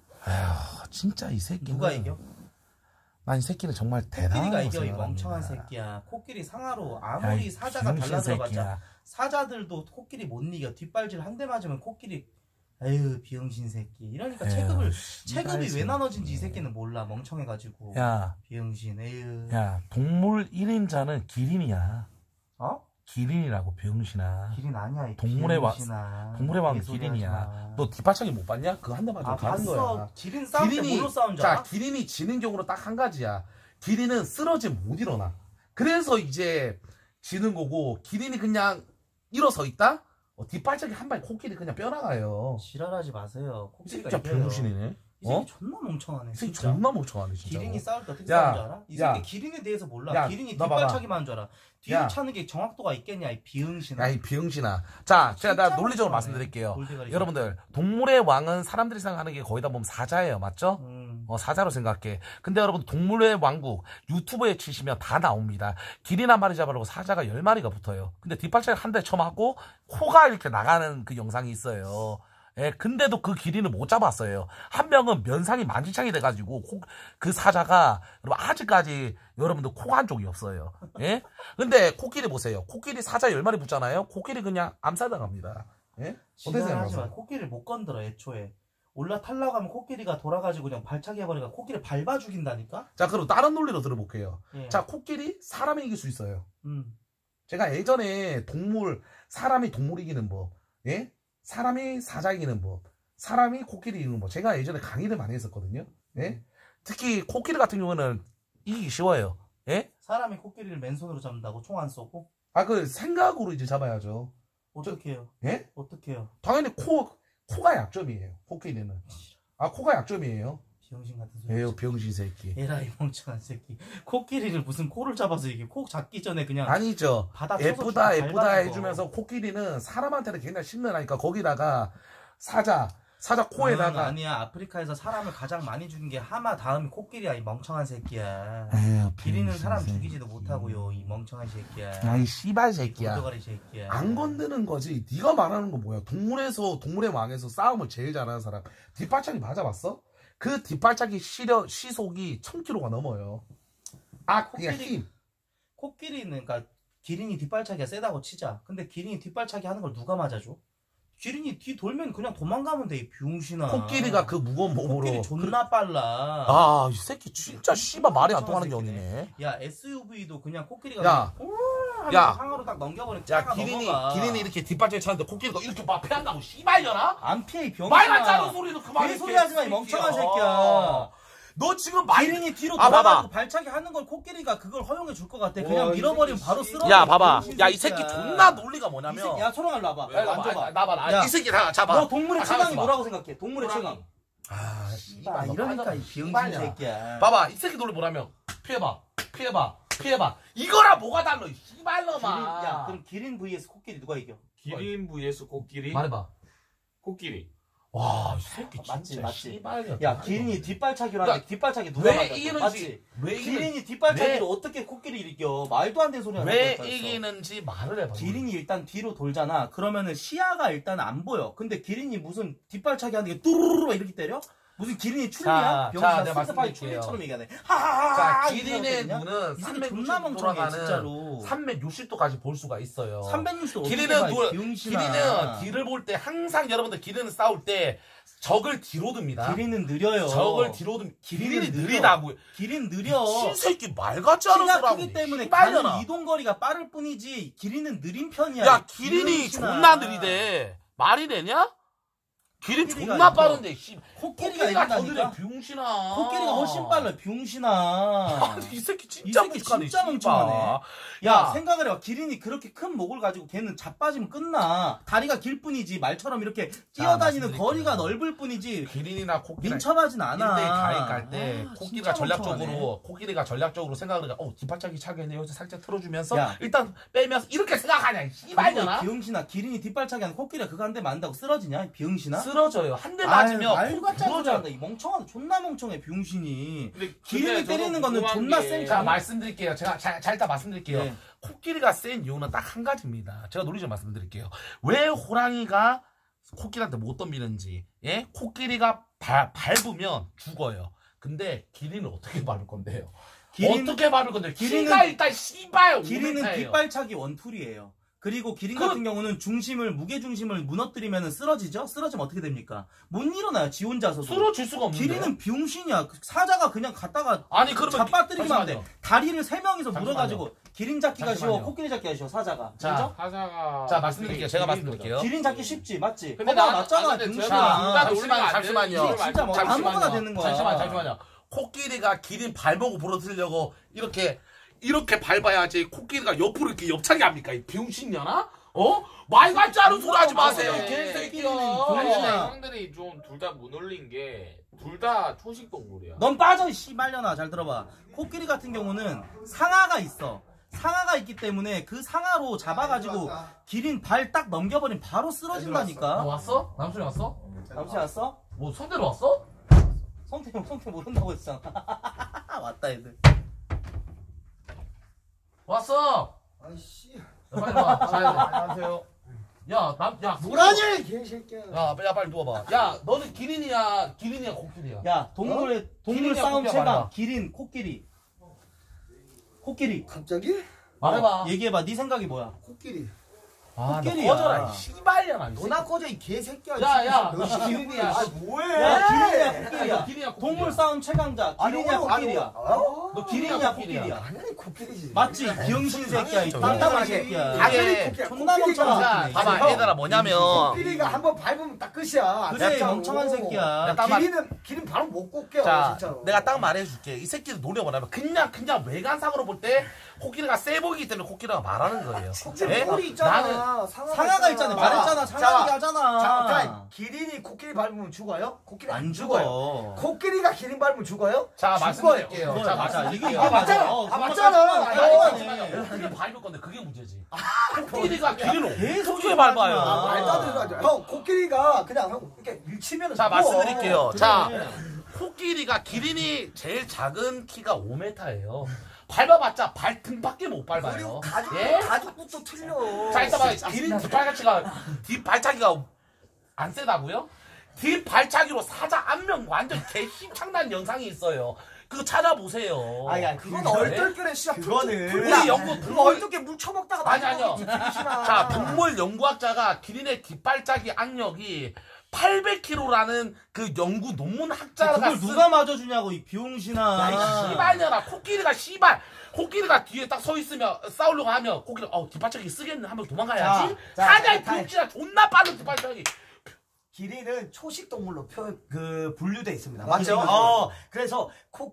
아휴 진짜 이 새끼. 누가 이겨? 난 이 새끼는 정말 대단한 코끼리가 이겨. 이 멍청한 새끼야. 코끼리 상하로 아무리 야, 사자가 달라들어봤자 사자들도 코끼리 못 이겨. 뒷발질 한 대 맞으면 코끼리 에휴 비응신 새끼. 이러니까 에휴, 체급을 체급이 왜 나눠진지 이 새끼는 몰라. 멍청해가지고. 야 비응신 에휴. 야 동물 일 인자는 기린이야. 어? 기린이라고 병신아. 기린 아니야. 이 동물의 왕 동물의 왕 개소리 기린이야. 너 뒷바짝이 못 봤냐? 그거 한 대 맞으면 아, 가는 거야. 기린 싸움 때 뭘로 싸운 줄 알아? 자 기린이 지는 경우로 딱 한 가지야. 기린은 쓰러지면 못 일어나. 그래서 이제 지는 거고 기린이 그냥 일어서 있다? 어, 뒷발짝이 한 발 코끼리 그냥 뼈나가요. 지랄하지 마세요. 코끼리가 진짜 병신이네. 이 새끼 어? 존나 멍청하네. 이 새끼 진짜. 존나 멍청하네 진짜. 기린이 싸울 때 어떻게 야, 싸우는 줄 알아? 이 새끼 야. 기린에 대해서 몰라. 야, 기린이 너 뒷발차기만 하는 줄 알아. 뒤로 야. 차는 게 정확도가 있겠냐 이 비응신아. 야 이 비응신아. 자 제가 나 논리적으로 멍청하네. 말씀드릴게요. 골대가리 여러분들 동물의 왕은 사람들이 생각하는 게 거의 다 보면 사자예요. 맞죠? 음. 어, 사자로 생각해. 근데 여러분 동물의 왕국 유튜브에 치시면 다 나옵니다. 기린 한 마리 잡으려고 사자가 열 마리가 붙어요. 근데 뒷발차기 한 대 쳐맞고 코가 이렇게 나가는 그 영상이 있어요. 예, 근데도 그 기린을 못 잡았어요. 한 명은 면상이 만지창이 돼가지고 코, 그 사자가 여러분 아직까지 여러분들 코 한 쪽이 없어요. 예? 근데 코끼리 보세요. 코끼리 사자 열 마리 붙잖아요. 코끼리 그냥 암살당합니다. 예? 어떻게 생각하세요? 코끼리를 못 건드려 애초에. 올라타려고 하면 코끼리가 돌아가지고 그냥 발차기 해버리니까 코끼리 밟아 죽인다니까? 자 그럼 다른 논리로 들어볼게요. 예. 자 코끼리 사람이 이길 수 있어요. 음. 제가 예전에 동물 사람이 동물 이기는 법, 예? 사람이 사자 이기는 법, 사람이 코끼리 이기는 법. 제가 예전에 강의를 많이 했었거든요. 예? 특히 코끼리 같은 경우는 이기기 쉬워요. 예? 사람이 코끼리를 맨손으로 잡는다고 총 안 쏘고? 아 그 생각으로 이제 잡아야죠. 어떻게 해요? 예? 어떻게 해요? 당연히 코 코가 약점이에요. 코끼리는. 아 코가 약점이에요. 병신 같은 소리. 에휴 병신 새끼. 에라이 멍청한 새끼. 코끼리를 무슨 코를 잡아서 이게 코 잡기 전에 그냥 아니죠. 바닥 예쁘다 예쁘다 밟아서. 해주면서 코끼리는 사람한테는 굉장히 신뢰하니까 거기다가 사자 사자 코에다가 응, 아니야. 아프리카에서 사람을 가장 많이 죽인 게 하마 다음이 코끼리야. 이 멍청한 새끼야. 에휴, 기린은 사람 새끼. 죽이지도 못하고요. 이 멍청한 새끼야. 야이 씨발 새끼야. 돌도가리 새끼야. 안 건드는 거지. 네가 말하는 거 뭐야? 동물에서 동물의 왕에서 싸움을 제일 잘하는 사람 뒷발차기 맞아봤어? 그 뒷발차기 시력, 시속이 천 킬로미터가 넘어요. 아, 그냥 코끼리, 힘. 코끼리는 그러니까 기린이 뒷발차기가 세다고 치자. 근데 기린이 뒷발차기 하는 걸 누가 맞아줘? 기린이 뒤 돌면 그냥 도망가면 돼, 이 병신아. 코끼리가 그 무거운 몸으로. 코끼리 존나 빨라. 아, 이 새끼 진짜 씨발 말이 안 통하는 경이네. 야, 에스유브이도 그냥 코끼리가 야, 그냥 야, 상하로 딱 넘겨버린 야, 차가 기린이, 넘어가. 기린이 이렇게 뒷발차기 차는데 코끼리가 이렇게 막 패한다고 씨발려나? 안 피해, 이 병신아. 말만 짜는 소리도 그만해. 개소리 하지 마, 이 멍청한 새끼야. 너 지금 말. 기린이 뒤로 아, 돌아가지고 봐봐. 발차기 하는 걸 코끼리가 그걸 허용해 줄 것 같아. 그냥 밀어버리면 바로 쓰러져. 야, 봐봐. 병신 야, 이 새끼야. 새끼 존나 논리가 이 뭐냐면. 새끼, 야, 초롱아, 일로 와봐. 야, 앉아봐. 나봐, 나. 야, 이 새끼 다 잡아. 너 동물의 아, 최강이 가만있어 봐. 뭐라고 생각해? 동물의 호랑이. 최강. 아, 아, 씨발. 이러니까 이 병신 씨발이야. 새끼야. 봐봐, 이 새끼 논리 뭐냐면. 피해봐, 피해봐, 피해봐. 이거랑 뭐가 달라, 이 기린, 씨발놈아. 야, 그럼 기린 vs 코끼리 누가 이겨? 기린 vs 코끼리. 말해봐. 코끼리. 와, 이 새끼 진짜 맞지, 맞지. 씨발이야. 야, 기린이 뒷발차기로 야, 하는데 뒷발차기 누가 왜 맞았어? 이기는지, 맞지? 왜 이기는, 기린이 뒷발차기로 어떻게 코끼리를 이겨? 말도 안 되는 소리 하는 왜 거야. 이기는지 말을 해봐. 기린이 일단 뒤로 돌잖아. 그러면은 시야가 일단 안 보여. 근데 기린이 무슨 뒷발차기 하는 게 뚜루루루 이렇게 때려? 무슨 기린이 자, 춤이야? 자, 병신아 내가 스파이 말씀드릴게요. 춤처럼 얘기하네. 하하하. 자, 이렇게 기린의 하거든요. 눈은 이 새끼 삼백육십 존나 도 멍청해 돌아가는 진짜로. 삼백육십 도까지 볼 수가 있어요. 삼백육십 도 기린은 돌, 병신아. 기린은 뒤를 볼 때 항상 여러분들 기린은 싸울 때 적을 뒤로 둡니다. 기린은 느려요. 적을 뒤로 둡니다. 기린은 기린이 느려. 느리다고요. 기린 느려. 신새끼 말 같지 않은 키가 소리하고 크기 때문에 씨발려나. 가는 이동 거리가 빠를 뿐이지 기린은 느린 편이야. 야, 기린이 병신아. 존나 느리대. 말이 되냐? 기린 코끼리가 존나 이거. 빠른데 씨. 코끼리가 코끼리가 더 이긴다니까? 느려 병신아. 코끼리가 훨씬 빨라 병신아. 아니, 이 새끼 이 진짜 새끼 무식하네, 진짜 씨발. 멍청하네. 야, 야. 생각을 해봐. 기린이 그렇게 큰 목을 가지고 걔는 자빠지면 끝나. 다리가 길 뿐이지 말처럼 이렇게 뛰어다니는 말씀드릴게요. 거리가 넓을 뿐이지 기린이나 코끼리 민첩하진 않아. 일 대일 가입 갈때 아, 코끼리가 진짜 전략적으로 멍청하네. 코끼리가 전략적으로 생각을 해가 어 뒷발차기 차겠네 여기서 살짝 틀어주면서 야. 일단 빼면서 이렇게 생각하냐 이 씨발잖아. 비응신아 기린이 뒷발차기 하는 코끼리가 그거 한 대 맞는다고 쓰러지냐? 비응신아? 쓰러져요. 한 대 아유, 맞으면 말도 같지 않은 소리 부러져. 한다. 이 멍청한 존나 멍청해 비응신이. 근데 기린이 근데 때리는 저도 거는 궁금한 존나 게 센 자 장- 말씀드릴게요. 제가 잘, 잘 일단 말씀드릴게요. 네. 코끼리가 센 이유는 딱 한 가지입니다. 제가 논리 좀 말씀드릴게요. 왜 호랑이가 코끼리한테 못 덤비는지. 예? 코끼리가 발, 밟으면 죽어요. 근데 기린은 어떻게 밟을 건데요? 기린- 어떻게 밟을 건데요? 기린은- 기린은 일단 씨발 기린은 오메타예요. 뒷발차기 원툴이에요. 그리고 기린 그- 같은 경우는 중심을 무게 중심을 무너뜨리면 쓰러지죠. 쓰러지면 어떻게 됩니까? 못 일어나요. 지 혼자서도. 쓰러질 수가 없는데. 기린은 비용신이야. 사자가 그냥 갔다가 아니 그러면 잡아뜨리기만 하면 돼. 잠시만요. 다리를 세 명이서 잠시만요. 물어가지고 기린 잡기가 잠시만요. 쉬워. 코끼리 잡기가 쉬워. 사자가. 자, 그죠? 사자가 자 말씀드릴게요. 제가 기린 말씀드릴게요. 기린 잡기 쉽지, 맞지? 근데 봐봐, 나- 맞잖아, 아, 근데 병신아. 제가 둘 다 잠시만, 놀리면 안 잠시만요. 되는 이게 진짜 뭐 잠시만요. 아무거나 되는 거야. 잠시만, 잠시만요. 코끼리가 기린 발보고 부러뜨리려고 이렇게 이렇게 밟아야지 코끼리가 옆으로 이렇게 옆차기 합니까? 이 병신년아? 어? 말 같지 않은 소리 하지 마세요, 네. 개새끼야. 아니 근데 병신아. 형들이 좀 둘 다 못 올린 게 둘 다 초식 동물이야. 넌 빠져, 씨발년아. 잘 들어봐. 코끼리 같은 경우는 상아가 있어. 상아가 있기 때문에 그 상아로 잡아가지고 기린 발 딱 넘겨버리면 바로 아, 쓰러진다니까. 왔어? 남순이 왔어? 남친 왔어? 뭐 손대로 왔어? 성태 성태 모른다고 했잖아. 왔다 애들. 왔어. 아이씨. 야, 빨리 와. 자야 돼. 안녕하세요. 야, 남, 야, 뭐라냐 이 개새끼야. 야, 야, 빨리 누워봐. 야, 너는 기린이야, 기린이야, 코끼리야. 야, 동물의 동물 기린이야, 싸움 코끼리야, 최강. 말해봐. 기린, 코끼리. 코끼리. 갑자기? 말해봐. 어, 얘기해봐. 네 생각이 뭐야? 코끼리. 아, 너 코끼리야. 꺼져라. 이 씨발년아. 이 너나 꺼져 이 개새끼야. 야, 야, 너 너 기린이야. 아 뭐해? 야, 기린이야, 야, 코끼리야. 기린이야, 동물 싸움 최강자. 기린이야, 코끼리야. 어? 너 기린이야, 코끼리야. 당연히 코끼리지. 맞지? 비영신 새끼야. 이 땅땅한 당당하게. 새끼야. 당연히 코끼리. 존나 코끼리가- 멍청하네. 봐봐, 형, 얘들아, 뭐냐면. 코끼리가 한번 밟으면 딱 끝이야. 그래, 진짜로. 멍청한 새끼야. 야, 딱 말- 기린은 기린 바로 못 꽂게. 자, 진짜로. 내가 딱 말해줄게. 이 새끼들 노래 뭐냐면 그냥 그냥 외관상으로 볼 때 코끼리가 세 보이기 때문에 코끼리가 말하는 거예요. 진짜 예? 꼴이 있잖아. 나는 상아가 있잖아. 말했잖아. 자, 상아가 자, 하잖아. 잠깐 기린이 코끼리 밟으면 죽어요? 코끼리 안, 안 죽어요. 죽어. 코끼리가 기린 밟으면 죽어요? 자, 죽어요. 말씀드릴게요. 그거야, 자, 맞아. 말씀드릴게요. 이게 아, 맞잖아. 어, 아, 그거 맞잖아. 깔끔하네. 아니, 깔끔하네. 코끼리 밟을 건데 그게 문제지. 코끼리가 기린을 계속 어떻게 밟아요? 밟아. 아, 말도 안 되는 거 아니야. 형, 코끼리가 그냥 형 이렇게 밀치면 자, 말씀드릴게요. 그래. 자, 코끼리가 기린이 제일 작은 키가 오 미터예요. 밟아봤자 발 등밖에 못 밟아요. 그리고 가죽, 예? 가죽부터 틀려. 자, 이따 봐. 기린 뒷발차기가, 뒷발차기가 안 세다고요? 뒷 발차기로 사자 안면 완전 개심창난 영상이 있어요. 그거 찾아보세요. 아니, 아니, 그건 얼떨결에 시작. 그거는. 우리 연구, 그거 얼떨결 물 처먹다가 아니, 아니요. 자, 동물 연구학자가 기린의 뒷발차기 악력이 팔백 킬로그램라는 그 연구 논문 학자가 그걸 누가 맞아주냐고 이 비용신아. 야, 이 씨발년아. 코끼리가 씨발 코끼리가 뒤에 딱 서 있으면 싸우려고 하면 코끼리 어 뒷발차기 쓰겠네 하면 도망가야지. 사자의 비용신아 존나 빠른 뒷발차기. 기린은 초식 동물로 표, 그 분류돼 있습니다. 맞죠? 어, 그래서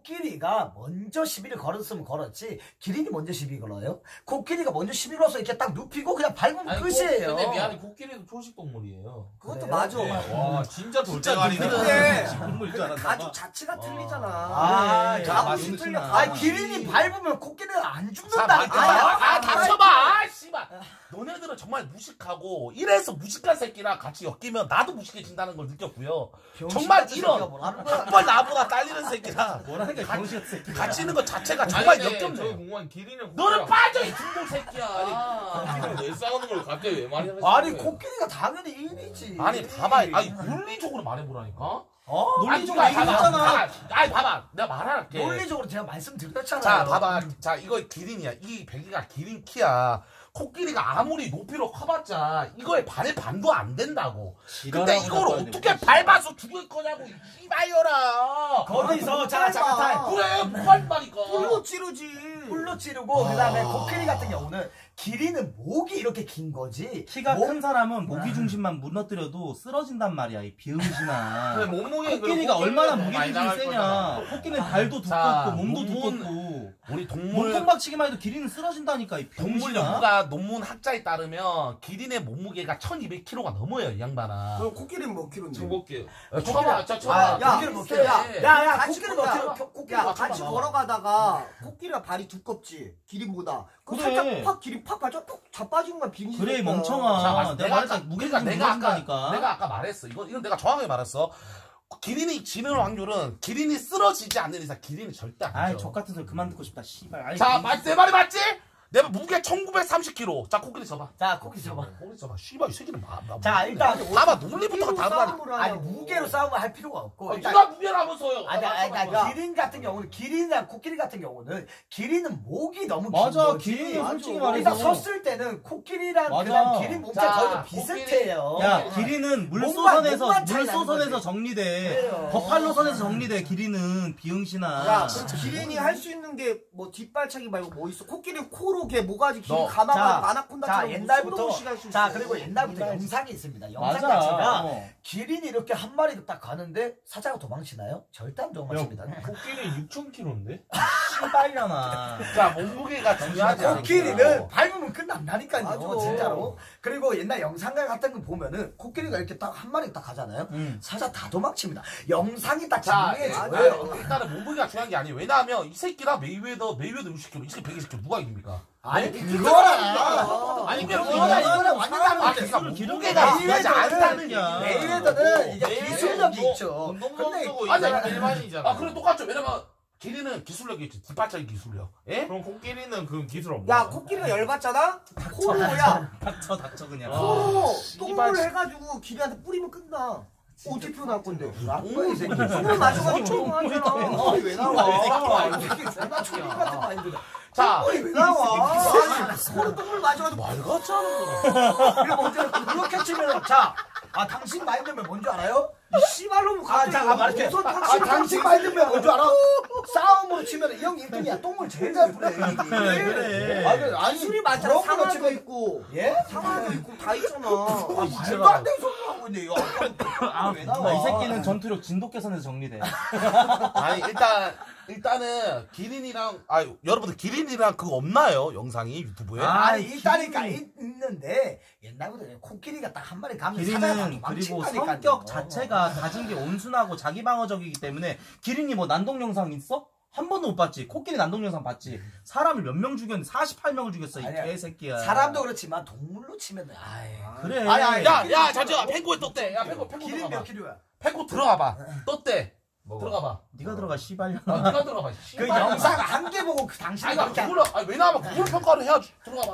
코끼리가 먼저 시비를 걸었으면 걸었지 기린이 먼저 시비 걸어요? 코끼리가 먼저 시비 걸어서 이렇게 딱 눕히고 그냥 밟으면 아니, 끝이에요. 근데 미안해 코끼리도 초식 동물이에요. 그것도 그래요? 맞아. 네. 와 진짜 진짜 돌대가리네. 근데 동물인 줄 알았나 가죽 봐. 자체가 틀리잖아. 아, 그래. 자, 가죽이 맞습니다. 틀려. 아, 기린이 밟으면 코끼리는 안 자, 죽는다니까. 아, 아, 닥쳐봐. 아, 씨발. 너네들은 정말 무식하고 이래서 무식한 새끼랑 같이 엮이면 나도 무식해진다는 걸 느꼈고요. 정말 이런 학벌 나보다 딸리는 새끼랑 뭐라니까 병신 새끼. 같이 있는 것 자체가 정말 아니, 근데 저희 역겹네. 공무원 기린은 너는 빠져 이 중국 새끼야. 코끼리는 왜 싸우는 걸 갑자기 왜 말해? 아니, 코끼리가 당연히 일이지. 아니 봐봐. 아니 논리적으로 말해보라니까. 어? 논리적으로 아니, 봐봐. 얘기했잖아. 봐봐. 아니 봐봐. 내가 말할게. 논리적으로 제가 말씀드렸잖아요. 자 봐봐. 자 이거 기린이야. 이 베개가 기린 키야. 코끼리가 아무리 높이로 커봤자 이거에 반의 반도 안 된다고. 근데 이걸 어떻게 밟아서 죽일 거냐고 이 씨발려라. 거기서 자, 자, 자, 그래 못밟다니까. 풀로 찌르지. 풀로 찌르고 그다음에 코끼리 같은 경우는 기린은 목이 이렇게 긴 거지. 키가 목- 큰 사람은 모기 중심만 무너뜨려도 쓰러진단 말이야 이 비응신아. 근데 몸무게 코끼리가 얼마나 무게 많이 중심이 나갈 세냐. 거잖아. 코끼리는 발도 자, 두껍고 몸도 논문- 두껍고 우리 동물 몸통 박치기만 해도 기린은 쓰러진다니까 이 동물 병신아. 연구가 논문 학자에 따르면 기린의 몸무게가 천이백 킬로그램가 넘어요 이 양반아. 그럼 코끼리는 몇 킬로인데? 쳐볼게요. 어, 쳐봐, 저 아, 쳐봐. 야, 코끼리 뭐 세. 야, 야, 야, 같이 코끼리 걸어가. 몇 킬로? 코끼리 야, 맞춰봐. 같이 걸어가다가 코끼리가 발이 두껍지 기린보다. 그 그래. 살짝 팍 기린 팍 발짝 뚝 자빠지는 건 비린. 그래 이 자, 멍청아. 내가 말했잖아 아까- 무게 그러니까 중심 내가 아까 무너진다니까. 내가 아까 말했어. 이건 이건 내가 정확하게 말했어. 기린이 지는 확률은 기린이 쓰러지지 않는 이상 기린이 절대 안 아이 져. 족 같은 소리 그만 듣고 싶다 씨발. 아이, 자, 이- 맞, 내 말이 맞지? 내 무게 천구백삼십 킬로그램. 자, 코끼리 쳐봐. 자, 코끼리 잡아. 코끼리 쳐봐. 씨발, 이 새끼는 마, 마, 자, 일단 봐봐, 논리부터가 다르다니까. 아니 무게로 싸움을 할 필요가 없고 아, 일단 누가 무게라면서요? 아니, 아니, 아니, 야, 기린 같은 경우는, 기린이랑 코끼리 같은 경우는, 기린은 목이 너무 긴 맞아, 거지. 기린은 솔직히 일단 말해서. 섰을 때는 코끼리랑 맞아. 그다음 기린 몸체 자, 거의 코끼리- 비슷해요. 야 기린은 몸만- 물소선에서 몸만 차이 나는 물소선에서 거지. 정리돼. 그래요. 버팔로선에서 정리돼 기린은 비응신아. 야, 기린이 할 수 있는 게 뭐 뒷발차기 말고 뭐 있어? 코끼리 코로 걔 모가지 긴 너, 가마가 자, 아나콘다처럼 자, 옛날부터, 할수 있어. 자, 그리고 옛날부터 영상이 있습니다. 영상 맞아. 자체가 어. 기린이 이렇게 한 마리도 딱 가는데 사자가 도망치나요? 절대 안 도망칩니다. 코끼리 육천 킬로인데? 씨발려나. 자, 몸무게가 중요하지 않아. 코끼리는 밟으면 끝난다니까요. 맞아. 진짜로. 그리고 옛날 영상각 같은 거 보면은 코끼리가 이렇게 딱 한 마리 딱 가잖아요. 음. 사자 다 도망칩니다. 영상이 딱 자, 증명해줘요. 아, 일단은 몸무게가 중요한 게 아니에요. 왜냐하면 이 새끼랑 메이웨더, 메이웨더 육십 킬로그램, 이 새끼 백이십 킬로그램 누가 이깁니까? 아니 네? 그거랑 아니, 그거랑 그거랑 이거랑 완전 다른 아, 거지. 그러니까 몸무게가 메이웨더는- 중요하지 않다는 얘기야. 메이웨더는 이제 메이웨더 기술력이 운동- 있죠. 운동 근데 선수고 아니, 이제 아니, 일반이잖아. 아, 그래, 똑같죠. 왜냐면 기린은 기술력이 있지. 뒷발차기 기술력. 예? 그럼 코끼리는 그 기술 없나? 야, 코끼리가 열받잖아? 코로야. 닥쳐 닥쳐 그냥. 코로 씨발. 똥물 해가지고 기린한테 뿌리면 끝나. 어떻게 표현할 건데? 나쁜 이 새끼. 똥물 마셔가지고 똥하잖아. 똥물이 왜 나와? 이 새끼 존나 초딩 같은 마인드다. 자, 똥물이 왜 나와? 아니, 코로 똥물 마셔가지고 말 같지 않은 거야. 이거 먼저 그렇게 치면 자, 아 당신 마인드면 뭔지 알아요? 이 씨발놈 아, 자, 아, 말할게. 우선 아, 당신 당신 마인드면 뭔지 알아? 싸움으로 치면 이 형이 일 등이야. 똥을 제일 잘 뿌려. 그래 그래. 아, 그, 아니, 술이 많잖아. 그런 거로 상하도 치면 있고 예? 상하도 있고 다 있잖아. 아, 말도 안 되는 소리 하고 있네, 이거. 아, 왜 나와? 이 새끼는 전투력 진도 개선에서 정리돼. 아니, 일단, 일단은 기린이랑, 아, 여러분들 기린이랑 그거 없나요? 영상이 유튜브에? 아, 아니, 있다니까, 기린은- 있- 있는데, 옛날부터 코끼리가 딱 한 마리 가면 사자가 기린은 그리고 도망친다니까요. 성격 자체가 가진 게 온순하고 자기 방어적이기 때문에 기린이 뭐 난동 영상 있어? 한 번도 못 봤지. 코끼리 난동 영상 봤지. 사람을 몇 명 죽였는데 사십팔 명을 죽였어 이 아니야. 개새끼야. 사람도 그렇지만 동물로 치면 아이. 그래. 아니, 아니, 야, 야, 잠시만. 펭구에 떴대. 야, 펭구, 펭구 기린 몇 들어가봐. 킬로야? 펭구 들어가봐. 떴대. 들어가봐. 네가 들어가 씨발년. 아, 네가 들어가봐. 그 씨발. 영상 한 개 보고 그 당신이 아니, 나 그렇게 구글, 아니, 왜냐하면 구글 평가를 해야지. 들어가봐.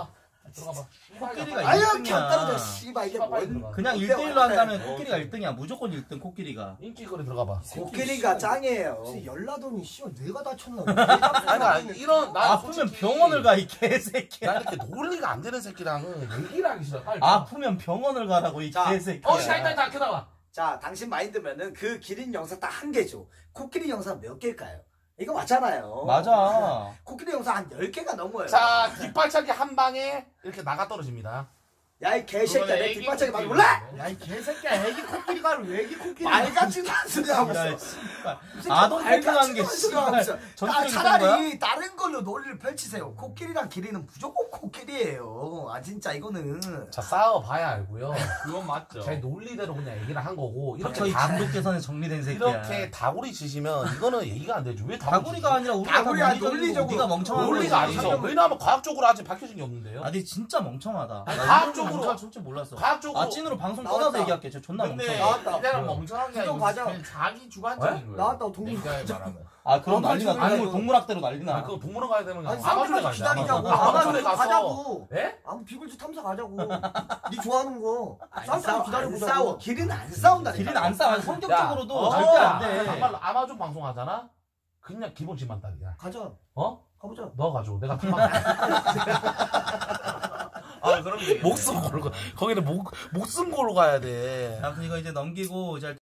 들어가봐. 코끼리가 아유 일 겨 떨어져 등이야. 씨발 이게 빨리 뭔 들어가. 그냥 뭔데, 일 대일로 한다면 어떡해. 코끼리가 일 등이야. 무조건 일 등 코끼리가. 인기거리 들어가봐. 코끼리가 짱이에요. 혹시 열나더니 씨발 뇌가 다쳤나? 아니 나 이런 나 아프면 솔직히 병원을 가 이 개새끼야. 나 이렇게 논리가 안 되는 새끼랑은 얘기를 하기 싫어. 빨리. 아프면 병원을 가라고 이 자, 개새끼야. 어, 자, 일단 다 나와. 자, 당신 마인드면은 그 기린 영상 딱 한 개죠. 코끼리 영상 몇 개일까요? 이거 맞잖아요. 맞아. 코끼리 영상 한 열 개가 넘어요. 자, 뒷발차기 한 방에 이렇게 나가 떨어집니다. 야, 이 개새끼야. 그거는 내 애기 뒷발차기 많이 코끼리. 몰라? 야 이 개새끼야 애기 코끼리가 왜 애기 코끼리? 말 같지도 않은 소리 하고 있어. 야, 씨발. 아동 말 코끼리라는 게 같지도 않은 소리 하고 씨발 있어. 아, 전투력이 되는 거야? 차라리 다른 걸로 논리를 펼치세요. 코끼리랑 기린은 무조건 코끼리예요. 아, 진짜 이거는. 자, 싸워봐야 알고요. 그건 맞죠. 제 논리대로 그냥 얘기를 한 거고 이렇게 저희 다, 감독 계산에 정리된 새끼야. 이렇게 다구리 치시면 이거는 얘기가 안 되죠. 왜 다구리가 아니라 우리가 다 다구리야, 논리적이고 논리적으로. 우리가 멍청한 거지. 논리가 아니죠. 왜냐하면 과학적으로 아직 밝혀진 게 없는데요. 아, 근데 진짜 멍청하다. 아니, 나 과학적으로- 이거는 진짜 솔직히 몰랐어. 과학적으로 아, 찐으로 방송 나왔다. 꺼놔서 얘기할게. 저 존나 근데 멍청해. 나왔다. 이때는 멍청한 게 수정 아니고 과자. 그냥 자기 주관적인 거예요. 나왔다, 동물 냉정하게 말하면. 아, 그럼 난리나. 동물 동물, 동물학대로 난리나. 아니, 그거 동물원 가야 되는 거 아니 아니야? 아마존에 사람들까지 가야 돼. 기다리자고. 아마존. 아마존에 아마존에 가서 가자고. 예? 아무 비글즈 탐사 가자고. 네 좋아하는 거. 안 쌈싸고 싸워, 안 기다려보자고. 싸워. 기린은 안 싸운다니까. 길은 안 싸워. 성격적으로도 야, 절대 어, 안 돼. 정말로 아마존 방송하잖아? 그냥 기본 집만 딱이야. 가자. 어? 가보자. 너 가지고 내가 탐방. 아, 그럼 되겠네. 목숨 걸고 거기는 목 목숨 걸고 가야 돼. 아무튼 이거 이제 넘기고 이제